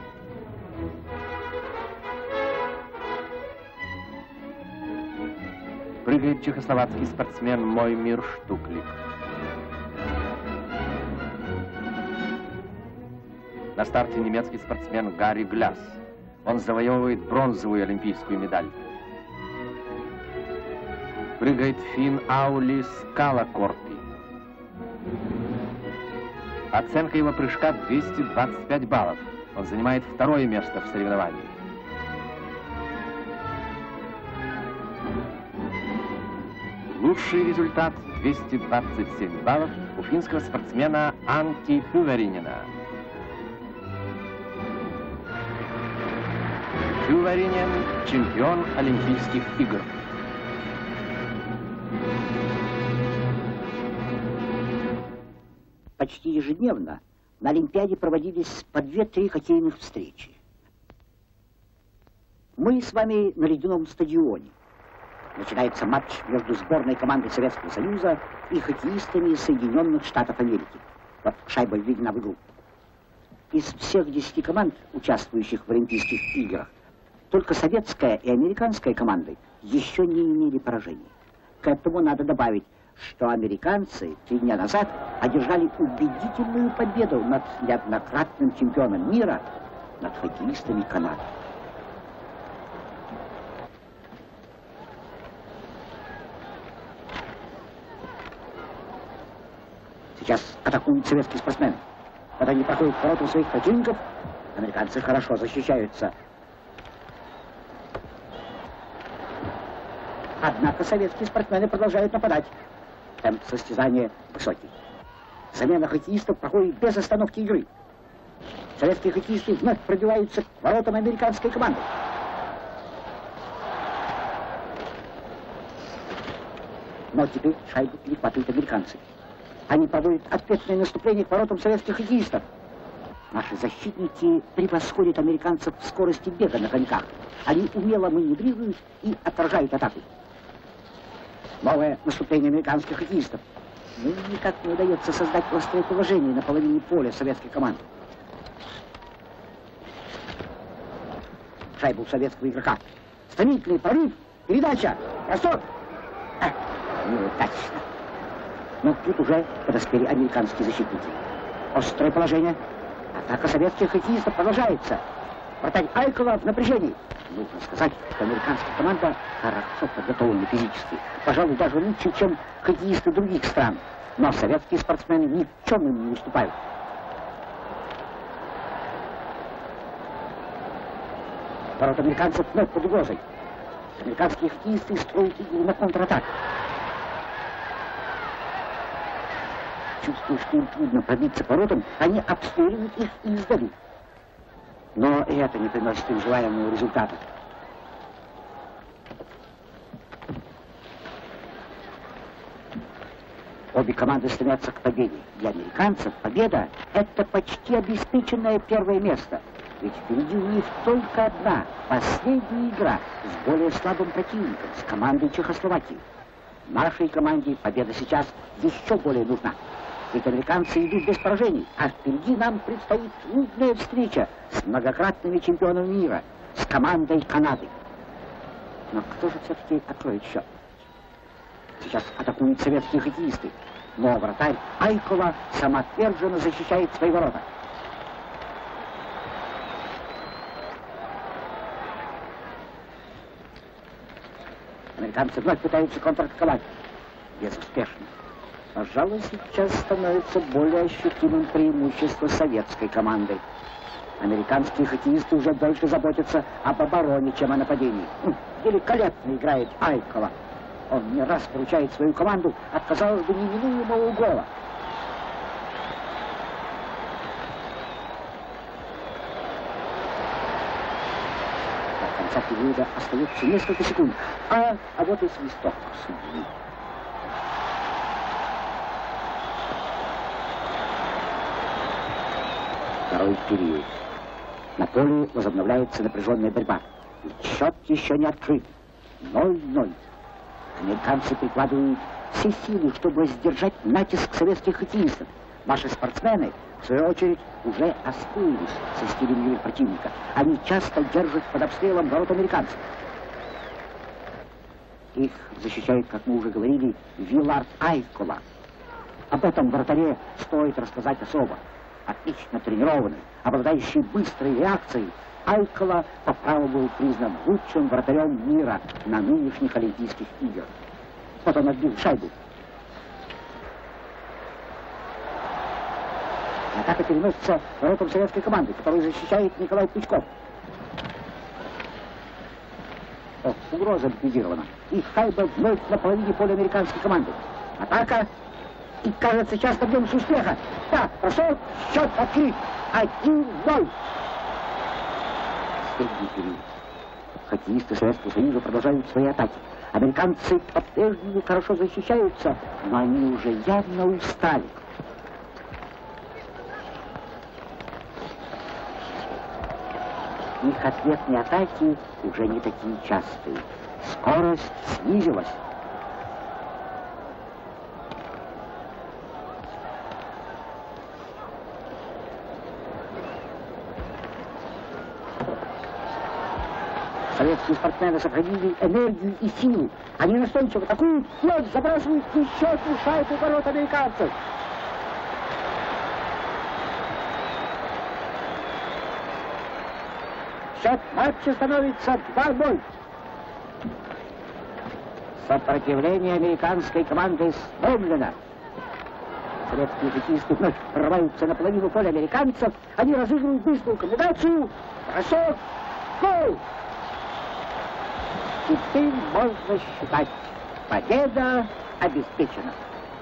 Прыгает чехословацкий спортсмен Моймир Штуклик. На старте немецкий спортсмен Гарри Гляс. Он завоевывает бронзовую олимпийскую медаль. Прыгает финн Аули Скалакорпи. Оценка его прыжка 225 баллов. Он занимает 2-е место в соревновании. Лучший результат 227 баллов у финского спортсмена Анти Пюверинена. Пюверинен – чемпион Олимпийских игр. Почти ежедневно на Олимпиаде проводились по 2-3 хоккейных встречи. Мы с вами на ледяном стадионе. Начинается матч между сборной командой Советского Союза и хоккеистами Соединенных Штатов Америки. Вот шайба введена в игру. Из всех 10 команд, участвующих в Олимпийских играх, только советская и американская команды еще не имели поражений. К этому надо добавить, что американцы 3 дня назад одержали убедительную победу над неоднократным чемпионом мира, над хоккеистами Канады. Сейчас атакуют советские спортсмены. Вот они проходят к воротам своих противников. Американцы хорошо защищаются. Однако советские спортсмены продолжают нападать. Темп состязания высокий. Замена хоккеистов проходит без остановки игры. Советские хоккеисты вновь пробиваются к воротам американской команды. Но теперь шайбу перехватывают американцы. Они проводят ответное наступление к воротам советских хоккеистов. Наши защитники превосходят американцев в скорости бега на коньках. Они умело маневрируют и отражают атаку. Новое наступление американских хоккеистов. Но никак не удается создать острое положение на половине поля советской команды. Шайба у советского игрока. Стремительный порыв, передача, бросок. Неудачно. Но тут уже подоспели американские защитники. Острое положение. Атака советских хоккеистов продолжается. Вратарь Айкова в напряжении. Нужно сказать, что американская команда хорошо подготовлена физически. Пожалуй, даже лучше, чем хоккеисты других стран. Но советские спортсмены ни в чем им не уступают. Ворота американцев вновь под угрозой. Американские хоккеисты строят игру на контратаку. Чувствуя, что им трудно пробиться к воротам, они обстреливают их издали. Но и это не приносит им желаемого результата. Обе команды стремятся к победе. Для американцев победа – это почти обеспеченное первое место. Ведь впереди у них только одна, последняя игра с более слабым противником, с командой Чехословакии. Нашей команде победа сейчас еще более нужна. Ведь американцы идут без поражений, а впереди нам предстоит трудная встреча с многократными чемпионами мира, с командой Канады. Но кто же все-таки откроет счет? Сейчас атакуют советские хоккеисты, но вратарь Айкова самоотверженно защищает свои ворота. Американцы вновь пытаются контратаковать. Безуспешно. Пожалуй, сейчас становится более ощутимым преимущество советской команды. Американские хоккеисты уже больше заботятся об обороне, чем о нападении. Великолепно играет Айкова. Он не раз поручает свою команду от, казалось бы, неминуемого гола. До конца периода остается несколько секунд. А вот и свисток судьи. Второй период. На поле возобновляется напряженная борьба. И счет еще не открыт. 0-0. Американцы прикладывают все силы, чтобы сдержать натиск советских хоккеистов. Наши спортсмены, в свою очередь, уже освоились со стилем игры противника. Они часто держат под обстрелом ворот американцев. Их защищает, как мы уже говорили, Виллард Айкова. Об этом вратаре стоит рассказать особо. Отлично тренированный, обладающий быстрой реакцией, Айкова по праву был признан лучшим вратарем мира на нынешних Олимпийских играх. Вот он отбил шайбу. Атака переносится к воротам советской команды, которую защищает Николай Пучков. Угроза ликвидирована. И шайба вновь на половине поля американской команды. Атака. И, кажется, сейчас добьемся успеха. Да, прошел, счет открыт. 1-0. Средний период. Хоккеисты Советского Союза продолжают свои атаки. Американцы по-прежнему хорошо защищаются, но они уже явно устали. Их ответные атаки уже не такие частые. Скорость снизилась. Советские спортсмены сохранили энергию и силу. Они настойчиво атакуют, вновь забрасывают еще одну шайбу ворот американцев. Счет матча становится 2-0. Сопротивление американской команды сломлено. Советские хоккеисты вновь прорываются на половину поля американцев. Они разыгрывают быструю комбинацию. Бросок. Гол! Теперь можно считать, победа обеспечена.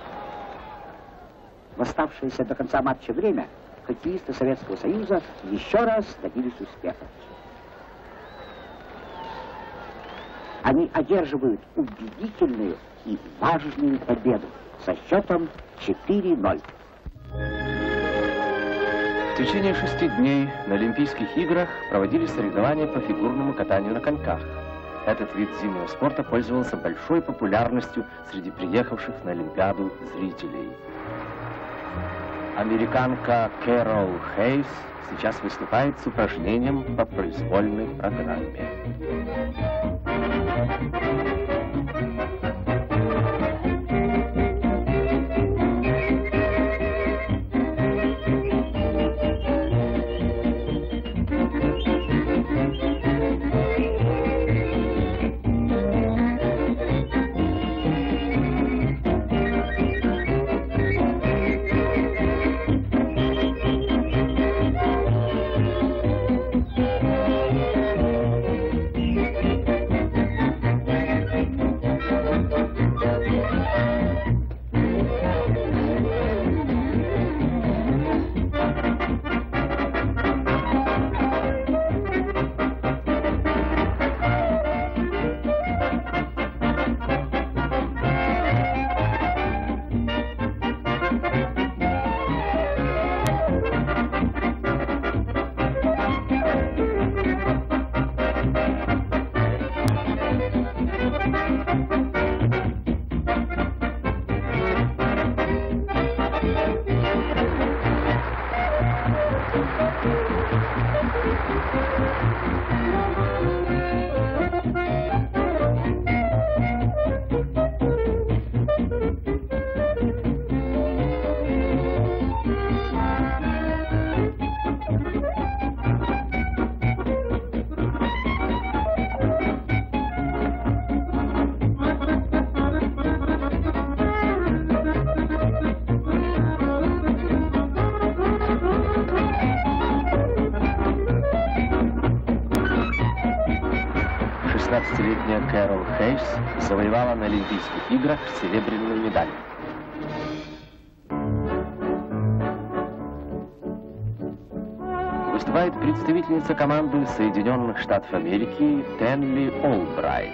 В оставшееся до конца матча время хоккеисты Советского Союза еще раз добились успеха. Они одерживают убедительную и важную победу со счетом 4-0. В течение 6 дней на Олимпийских играх проводились соревнования по фигурному катанию на коньках. Этот вид зимнего спорта пользовался большой популярностью среди приехавших на Олимпиаду зрителей. Американка Кэрол Хейс сейчас выступает с упражнением по произвольной программе. 16-летняя Кэрол Хейс завоевала на Олимпийских играх серебряную медаль. Выступает представительница команды Соединенных Штатов Америки Тенли Олбрайт.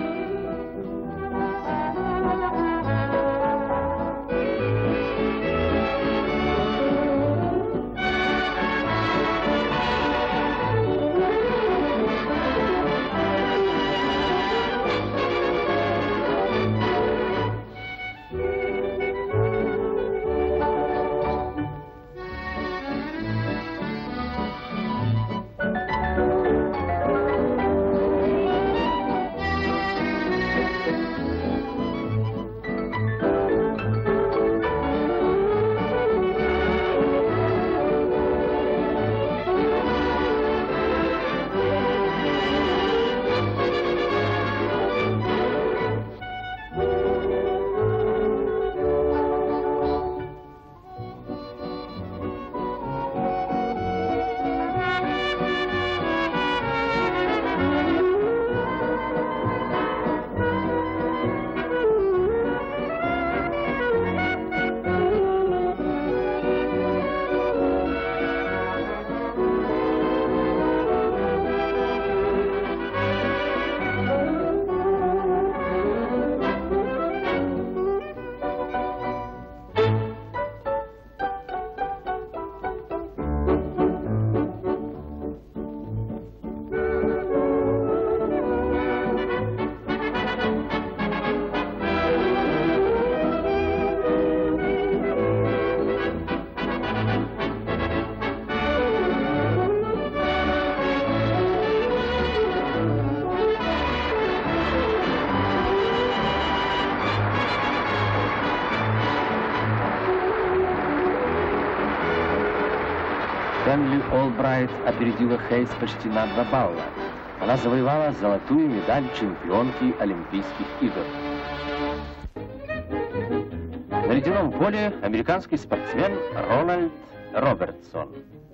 Тенли Олбрайт опередила Хейс почти на 2 балла. Она завоевала золотую медаль чемпионки Олимпийских игр. На ледяном поле американский спортсмен Рональд Робертсон.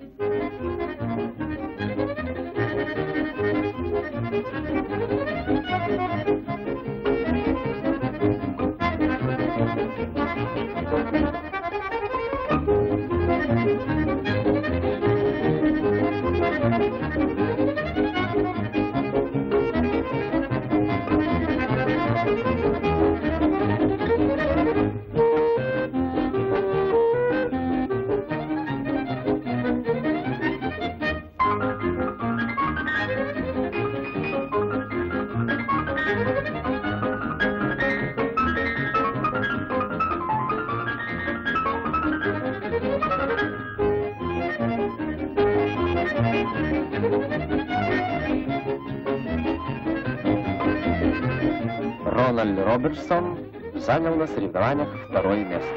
Рональд Робертсон занял на соревнованиях 2-е место.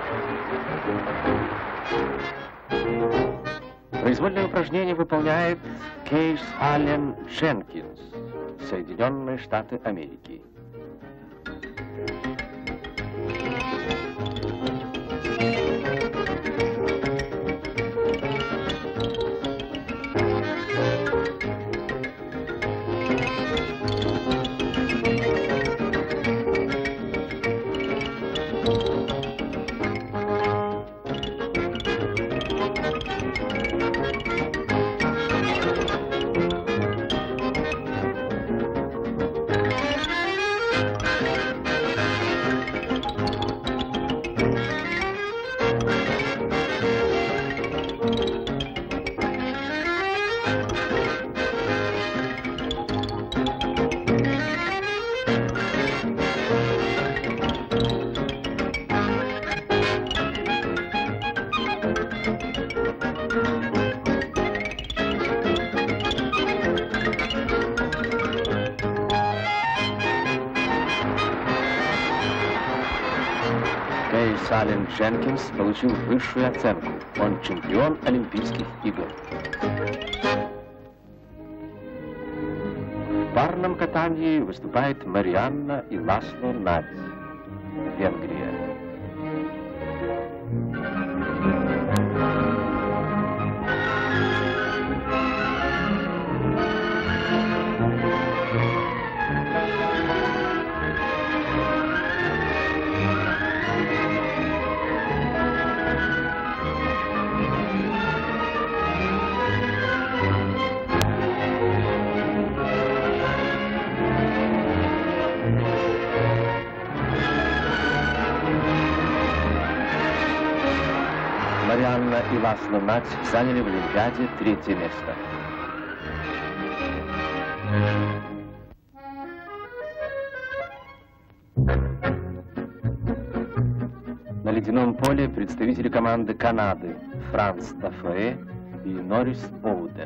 Произвольное упражнение выполняет Кейс Аллен Дженкинс, Соединенные Штаты Америки. Кейс Аллен Дженкинс получил высшую оценку. Он чемпион Олимпийских игр. В парном катании выступает Марианна и Ласло Надь, Венгрия. Ганна и Ласло Нать заняли в Олимпиаде 3-е место. На ледяном поле представители команды Канады Франц Даффе и Норрис Боуден.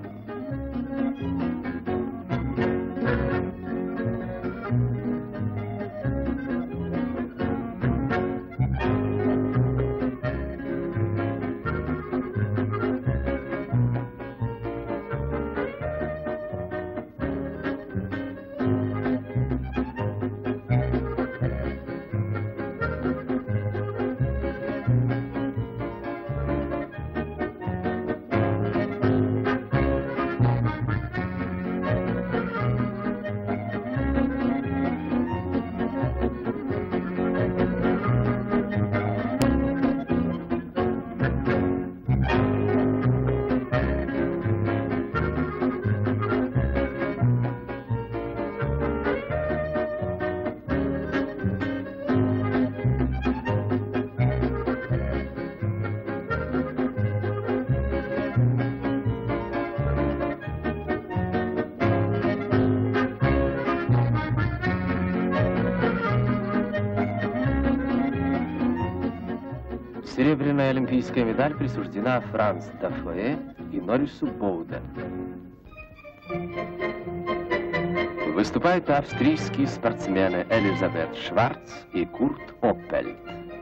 Серебряная олимпийская медаль присуждена Франц Даффе и Норрису Боуден. Выступают австрийские спортсмены Элизабет Шварц и Курт Оппельт.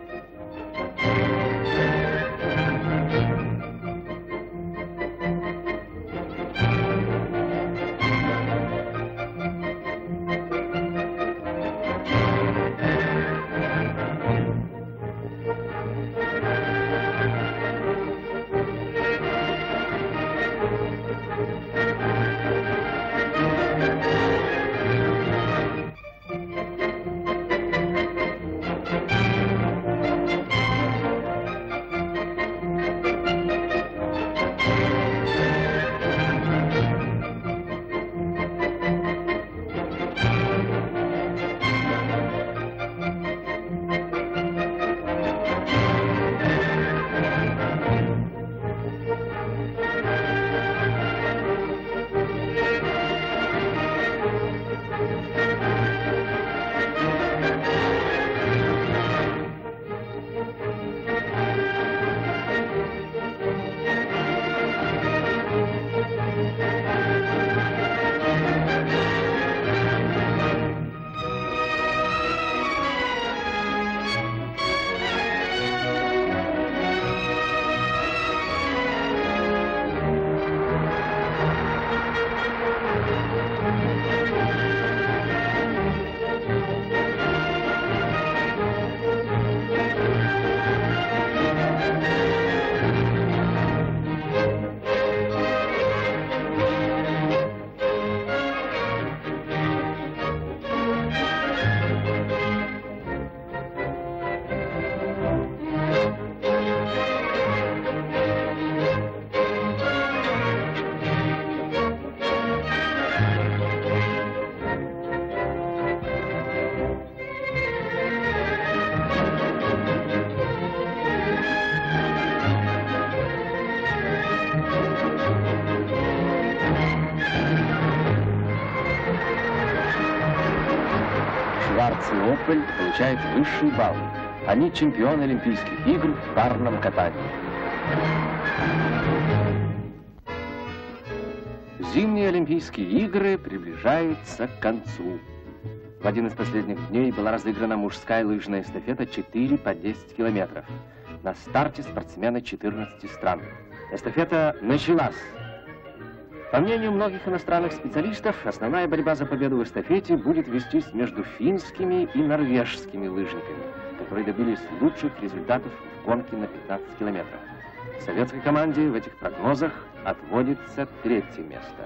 Шварц и Оппельт получают высшие баллы. Они чемпионы Олимпийских игр в парном катании. Зимние Олимпийские игры приближаются к концу. В один из последних дней была разыграна мужская лыжная эстафета 4 по 10 километров. На старте спортсмены 14 стран. Эстафета началась. По мнению многих иностранных специалистов, основная борьба за победу в эстафете будет вестись между финскими и норвежскими лыжниками, которые добились лучших результатов в гонке на 15 километров. Советской команде в этих прогнозах отводится 3-е место.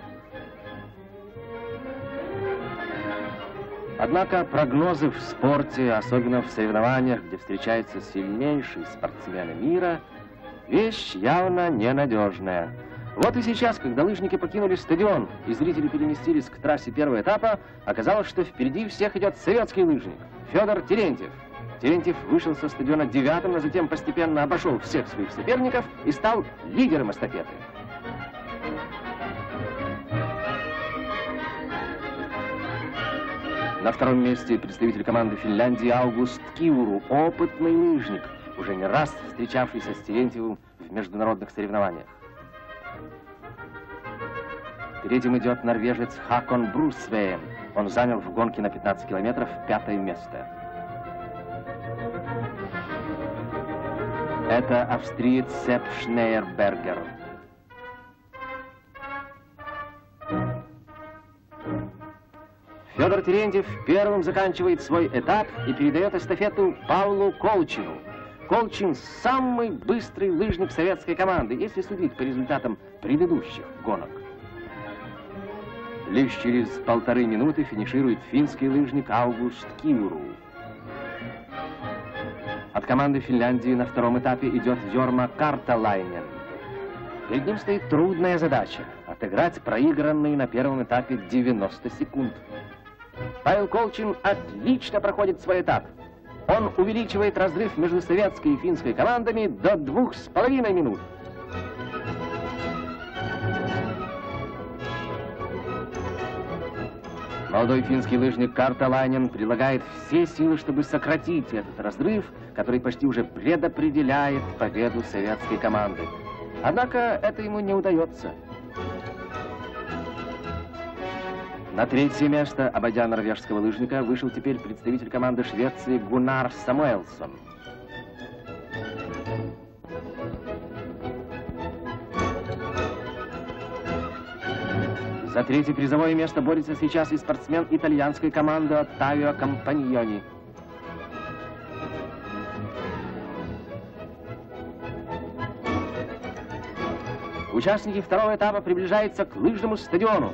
Однако прогнозы в спорте, особенно в соревнованиях, где встречаются сильнейшие спортсмены мира, вещь явно ненадежная. Вот и сейчас, когда лыжники покинули стадион и зрители переместились к трассе первого этапа, оказалось, что впереди всех идет советский лыжник Федор Терентьев. Терентьев вышел со стадиона 9-м, а затем постепенно обошел всех своих соперников и стал лидером эстафеты. На втором месте представитель команды Финляндии Аугуст Киуру, опытный лыжник, уже не раз встречавшийся с Терентьевым в международных соревнованиях. Третьим идет норвежец Хакон Брусвейн. Он занял в гонке на 15 километров 5-е место. Это австриец Сепп Шнейербергер. Федор Терентьев первым заканчивает свой этап и передает эстафету Павлу Колчину. Колчин – самый быстрый лыжник советской команды, если судить по результатам предыдущих гонок. Лишь через 1,5 минуты финиширует финский лыжник Аугуст Киуру. От команды Финляндии на втором этапе идет Jorma Kartalainen. Перед ним стоит трудная задача – отыграть проигранные на первом этапе 90 секунд. Павел Колчин отлично проходит свой этап. Он увеличивает разрыв между советской и финской командами до 2,5 минут. Молодой финский лыжник Карталайнен прилагает все силы, чтобы сократить этот разрыв, который почти уже предопределяет победу советской команды. Однако это ему не удается. На 3-е место, обойдя норвежского лыжника, вышел теперь представитель команды Швеции Гуннар Самуэльсон. За 3-е призовое место борется сейчас и спортсмен итальянской команды Оттавио Компаньони. Участники второго этапа приближаются к лыжному стадиону.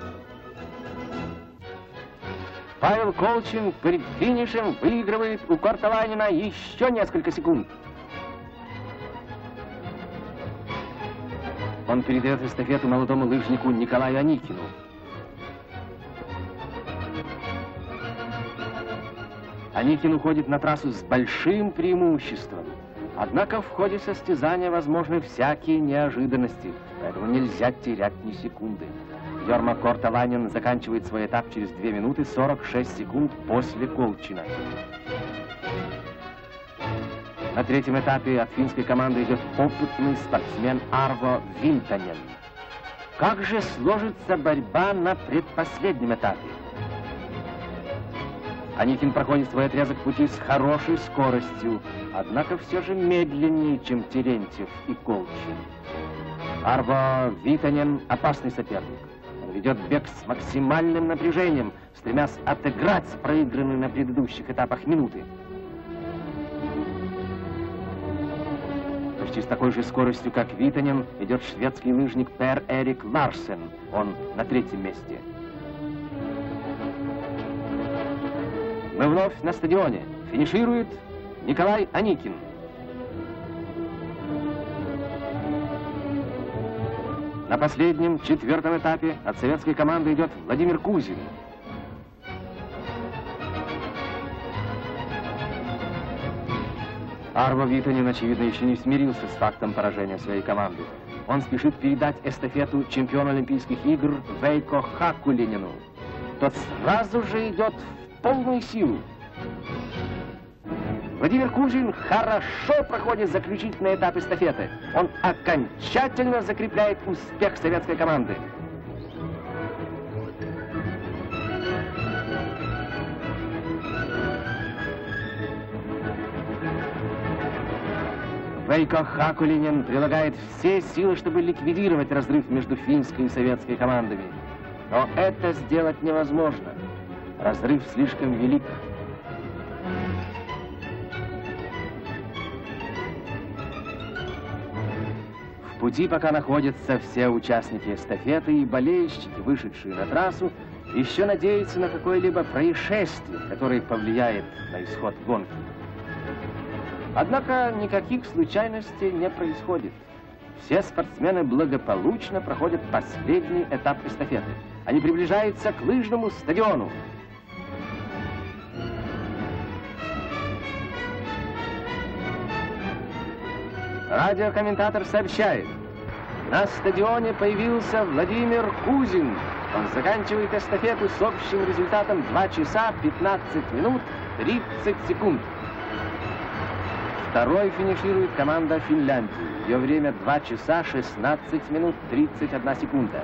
Павел Колчин перед финишем выигрывает у Карталайнена еще несколько секунд. Он передает эстафету молодому лыжнику Николаю Аникину. Аникин уходит на трассу с большим преимуществом. Однако в ходе состязания возможны всякие неожиданности, поэтому нельзя терять ни секунды. Jorma Kartalainen заканчивает свой этап через 2 минуты 46 секунд после Колчина. На 3-м этапе от финской команды идет опытный спортсмен Арво Винтанен. Как же сложится борьба на предпоследнем этапе? Аникин проходит свой отрезок пути с хорошей скоростью, однако все же медленнее, чем Терентьев и Колчин. Арво Винтанен – опасный соперник. Он ведет бег с максимальным напряжением, стремясь отыграть проигранные на предыдущих этапах минуты. Почти с такой же скоростью, как Витанен, идет шведский лыжник Per-Erik Larsen. Он на 3-м месте. Мы вновь на стадионе. Финиширует Николай Аникин. На последнем, 4-м этапе от советской команды идет Владимир Кузин. Арво Витанен, очевидно, еще не смирился с фактом поражения своей команды. Он спешит передать эстафету чемпиону Олимпийских игр Вейко Хакулинену. Тот сразу же идет в полную силу. Владимир Кузин хорошо проходит заключительный этап эстафеты. Он окончательно закрепляет успех советской команды. Вейко Хакулинен прилагает все силы, чтобы ликвидировать разрыв между финской и советской командами. Но это сделать невозможно. Разрыв слишком велик. В пути пока находятся все участники эстафеты и болельщики, вышедшие на трассу, еще надеются на какое-либо происшествие, которое повлияет на исход гонки. Однако никаких случайностей не происходит. Все спортсмены благополучно проходят последний этап эстафеты. Они приближаются к лыжному стадиону. Радиокомментатор сообщает. На стадионе появился Владимир Кузин. Он заканчивает эстафету с общим результатом 2 часа 15 минут 30 секунд. Второй финиширует команда Финляндии. Ее время 2 часа 16 минут 31 секунда.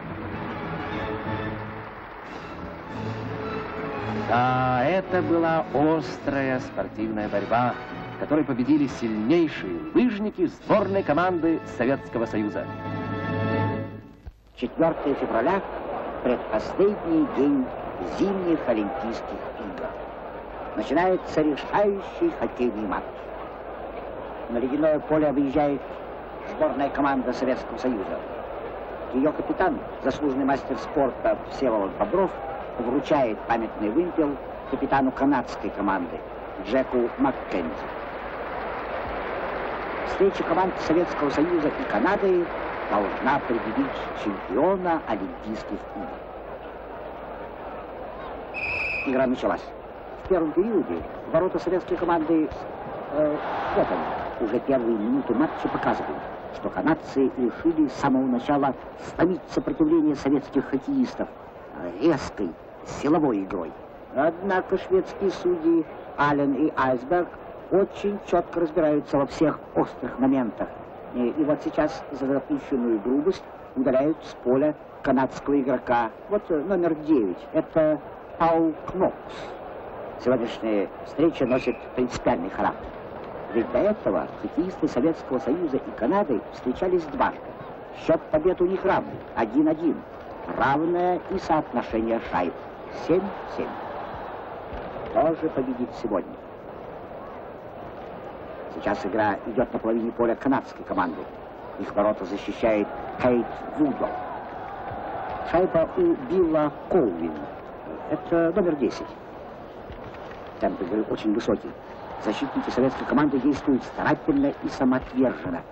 Да, это была острая спортивная борьба, в которой победили сильнейшие лыжники сборной команды Советского Союза. 4 февраля – предпоследний день зимних Олимпийских игр. Начинается решающий хоккейный матч. На ледяное поле выезжает сборная команда Советского Союза. Ее капитан, заслуженный мастер спорта Всеволод Бобров, вручает памятный вымпел капитану канадской команды Джеку Маккензи. Встреча команд Советского Союза и Канады должна определить чемпиона Олимпийских игр. Игра началась. В первом периоде ворота советской команды вот они, уже первые минуты матча показывают, что канадцы решили с самого начала сломить сопротивление советских хоккеистов резкой силовой игрой. Однако шведские судьи Аллен и Айсберг очень четко разбираются во всех острых моментах. И вот сейчас за допущенную грубость удаляют с поля канадского игрока. Вот номер 9. Это Паул Кнопс. Сегодняшняя встреча носит принципиальный характер. Ведь до этого хоккеисты Советского Союза и Канады встречались дважды. Счет побед у них равный, 1-1. Равное и соотношение шайб, 7-7. Кто же победит сегодня? Сейчас игра идет на половине поля канадской команды. Их ворота защищает Кейт Вудо. Шайба у Билла Колвина. Это номер 10. Темп игры очень высокий. Защитники советской команды действуют старательно и самоотверженно.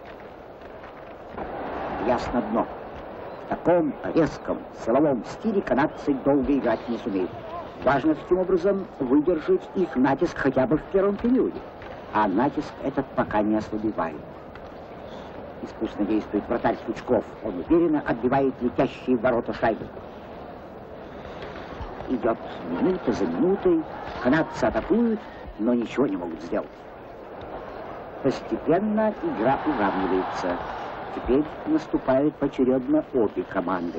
Ясно дно. В таком резком силовом стиле канадцы долго играть не сумеют. Важно таким образом выдержать их натиск хотя бы в первом периоде. А натиск этот пока не ослабевает. Искусно действует вратарь Сучков. Он уверенно отбивает летящие в ворота шайбы. Идет минута за минутой. Канадцы атакуют, но ничего не могут сделать. Постепенно игра уравнивается. Теперь наступают поочередно обе команды.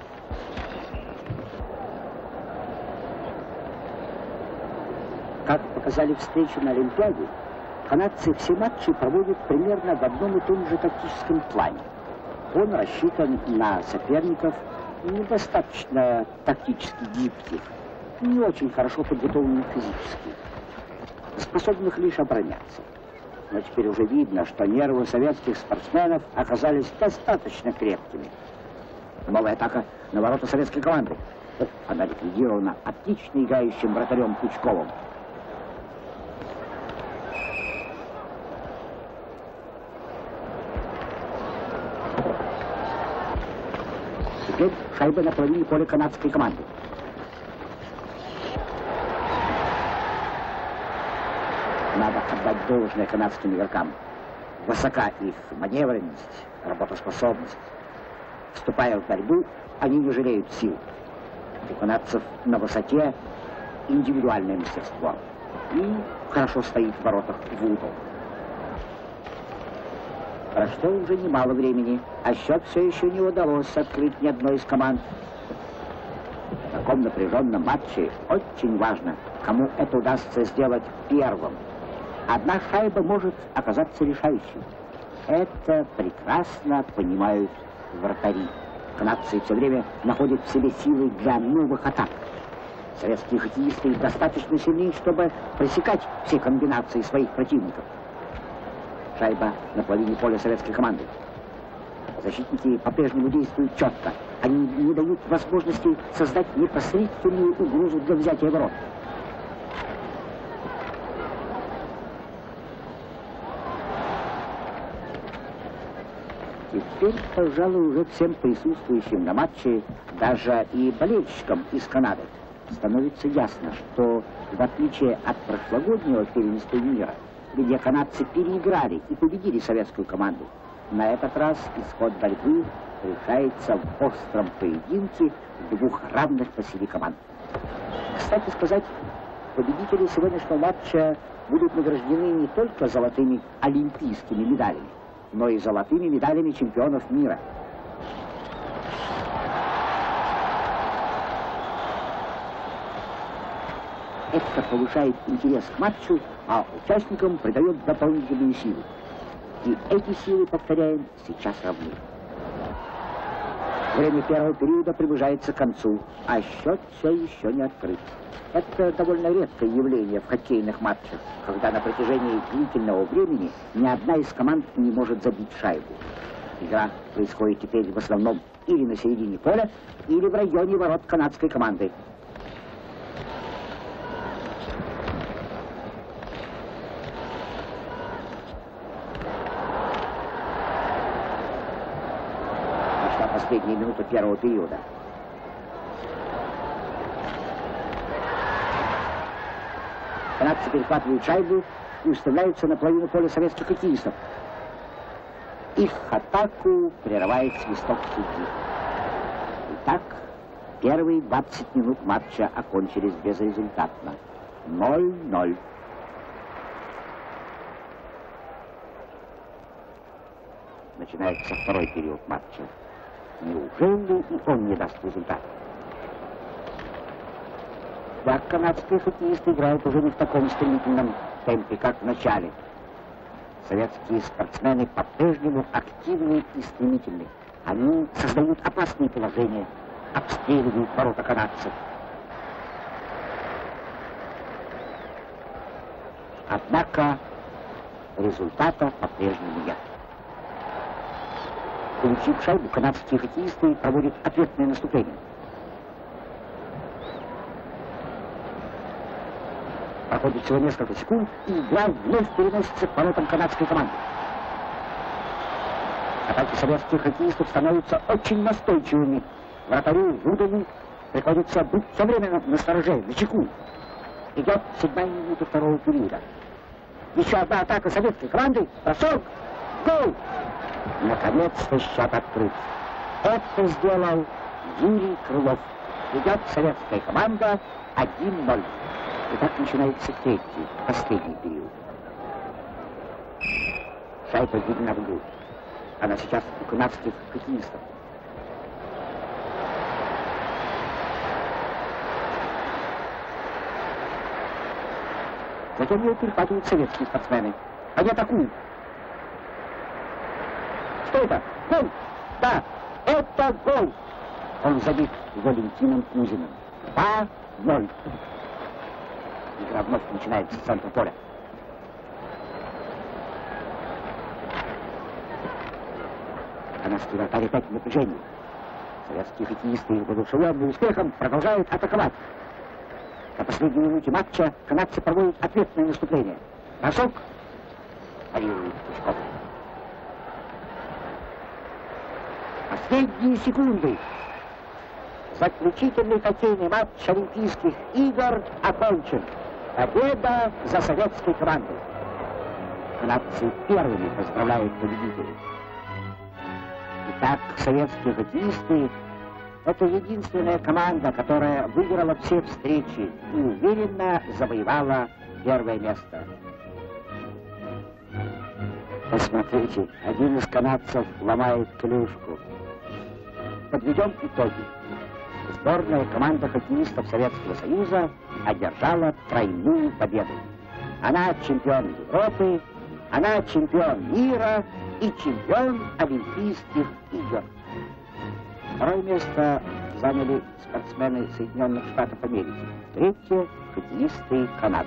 Как показали встречи на Олимпиаде, канадцы все матчи проводят примерно в одном и том же тактическом плане. Он рассчитан на соперников, недостаточно тактически гибких, не очень хорошо подготовленных физически, способных лишь обороняться. Но теперь уже видно, что нервы советских спортсменов оказались достаточно крепкими. Новая атака на ворота советской команды. Она ликвидирована отлично играющим вратарем Пучковым. Теперь шайба на половине поля канадской команды. Надо отдать должное канадским игрокам. Высока их маневренность, работоспособность. Вступая в борьбу, они не жалеют сил. У канадцев на высоте индивидуальное мастерство. И хорошо стоит в воротах Вудо. Прошло уже немало времени, а счет все еще не удалось открыть ни одной из команд. В таком напряженном матче очень важно, кому это удастся сделать первым. Одна шайба может оказаться решающей. Это прекрасно понимают вратари. Канадцы все время находят в себе силы для новых атак. Советские хоккеисты достаточно сильны, чтобы пресекать все комбинации своих противников. Шайба на половине поля советской команды. Защитники по-прежнему действуют четко. Они не дают возможности создать непосредственную угрозу для взятия ворот. Теперь, пожалуй, уже всем присутствующим на матче, даже и болельщикам из Канады, становится ясно, что, в отличие от прошлогоднего первенства мира, где канадцы переиграли и победили советскую команду. На этот раз исход борьбы решается в остром поединке двух равных по силе команд. Кстати сказать, победители сегодняшнего матча будут награждены не только золотыми олимпийскими медалями, но и золотыми медалями чемпионов мира. Это повышает интерес к матчу, а участникам придает дополнительную силу. И эти силы, повторяем, сейчас равны. Время первого периода приближается к концу, а счет все еще не открыт. Это довольно редкое явление в хоккейных матчах, когда на протяжении длительного времени ни одна из команд не может забить шайбу. Игра происходит теперь в основном или на середине поля, или в районе ворот канадской команды. Последние минуты первого периода. Канадцы перехватывают шайбу и устремляются на половину поля советских хоккеистов. Их атаку прерывает свисток судьи. Итак, первые 20 минут матча окончились безрезультатно. 0-0. Начинается второй период матча. Неужели и он не даст результат? Да, канадские хоккеисты играют уже не в таком стремительном темпе, как в начале. Советские спортсмены по-прежнему активны и стремительны. Они создают опасные положения, обстреливают ворота канадцев. Однако результата по-прежнему нет. Получив шайбу, канадские хоккеисты проводят ответное наступление. Проходит всего несколько секунд, и игра вновь переносится к воротам канадской команды. Атаки советских хоккеистов становятся очень настойчивыми. Вратарю Вудову приходится быть все время настороже, начеку. Идет 7-я минута второго периода. Еще одна атака советской команды. Бросок! Гол! Наконец-то счет открыт. Это сделал Юрий Крылов. Идет советская команда 1-0. И так начинается третий, последний период. Шайба введена в игру. Она сейчас у канадских хоккеистов. Затем ее перехватывают советские спортсмены. Они атакуют. Что это? Гол! Да, это гол! Он забит Валентином Кузиным. 2-0. Игра вновь начинается с центра поля. Канадский вратарь опять в напряжении. Советские хоккеисты, воодушевленные успехом, продолжают атаковать. На последней минуте матча канадцы проводят ответное наступление. Бросок. Парирует Пучков. Последние секунды. Заключительный хоккейный матч Олимпийских игр окончен. Победа за советской командой. Канадцы первыми поздравляют победителей. Итак, советские хоккеисты — это единственная команда, которая выиграла все встречи и уверенно завоевала первое место. Посмотрите, один из канадцев ломает клюшку. Подведем итоги. Сборная команда хоккеистов Советского Союза одержала тройную победу. Она чемпион Европы, она чемпион мира и чемпион Олимпийских игр. Второе место заняли спортсмены Соединенных Штатов Америки. Третье — хоккеисты Канады.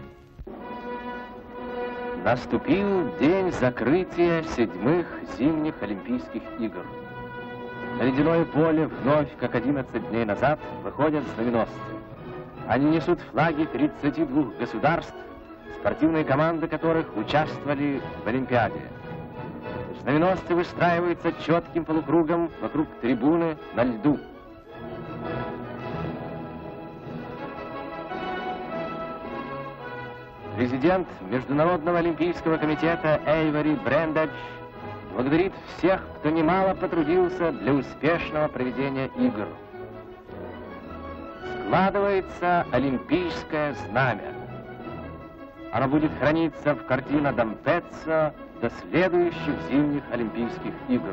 Наступил день закрытия 7-х зимних Олимпийских игр. На ледяное поле вновь, как 11 дней назад, выходят знаменосцы. Они несут флаги 32 государств, спортивные команды которых участвовали в Олимпиаде. Знаменосцы выстраиваются четким полукругом вокруг трибуны на льду. Президент Международного олимпийского комитета Эйвори Брендадж благодарит всех, кто немало потрудился для успешного проведения игр. Складывается олимпийское знамя. Оно будет храниться в картина Дампеццо до следующих зимних Олимпийских игр.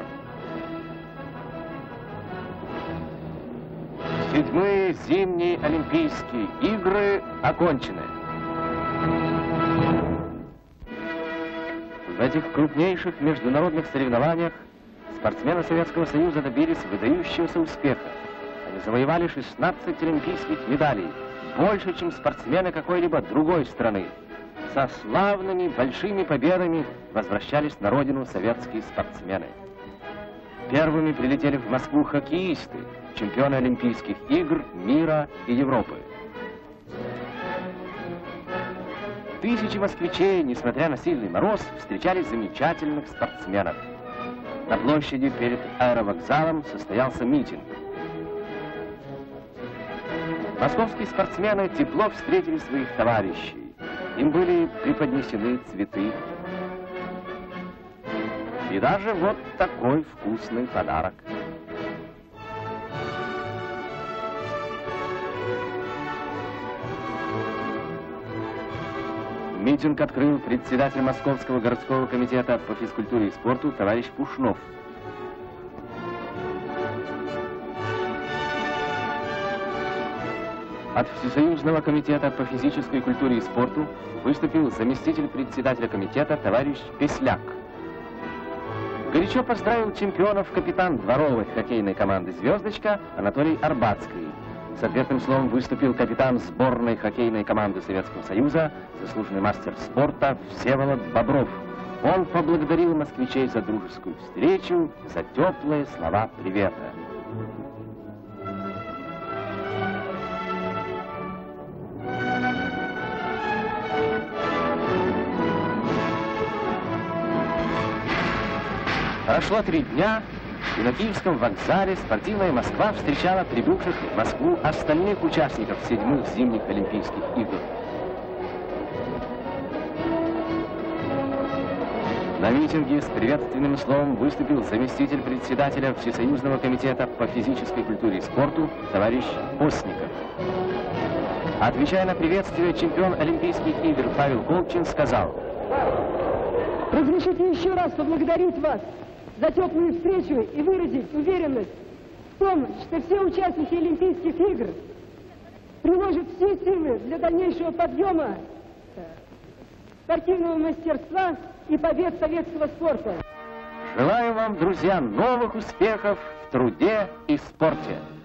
7-е зимние Олимпийские игры окончены. В этих крупнейших международных соревнованиях спортсмены Советского Союза добились выдающегося успеха. Они завоевали 16 олимпийских медалей, больше, чем спортсмены какой-либо другой страны. Со славными большими победами возвращались на родину советские спортсмены. Первыми прилетели в Москву хоккеисты, чемпионы Олимпийских игр, мира и Европы. Тысячи москвичей, несмотря на сильный мороз, встречали замечательных спортсменов. На площади перед аэровокзалом состоялся митинг. Московские спортсмены тепло встретили своих товарищей. Им были преподнесены цветы. И даже вот такой вкусный подарок. Митинг открыл председатель Московского городского комитета по физкультуре и спорту товарищ Пушнов. От Всесоюзного комитета по физической культуре и спорту выступил заместитель председателя комитета товарищ Песляк. Горячо поздравил чемпионов капитан дворовой хоккейной команды «Звездочка» Анатолий Арбатский. С ответным словом выступил капитан сборной хоккейной команды Советского Союза, заслуженный мастер спорта Всеволод Бобров. Он поблагодарил москвичей за дружескую встречу, за теплые слова привета. Прошло 3 дня, и на Киевском вокзале спортивная Москва встречала прибывших в Москву остальных участников 7-х зимних Олимпийских игр. На митинге с приветственным словом выступил заместитель председателя Всесоюзного комитета по физической культуре и спорту товарищ Постников. Отвечая на приветствие, чемпион Олимпийских игр Павел Колчин сказал: «Разрешите еще раз поблагодарить вас за теплую встречу и выразить уверенность в том, что все участники Олимпийских игр приложат все силы для дальнейшего подъема спортивного мастерства и побед советского спорта». Желаю вам, друзья, новых успехов в труде и спорте.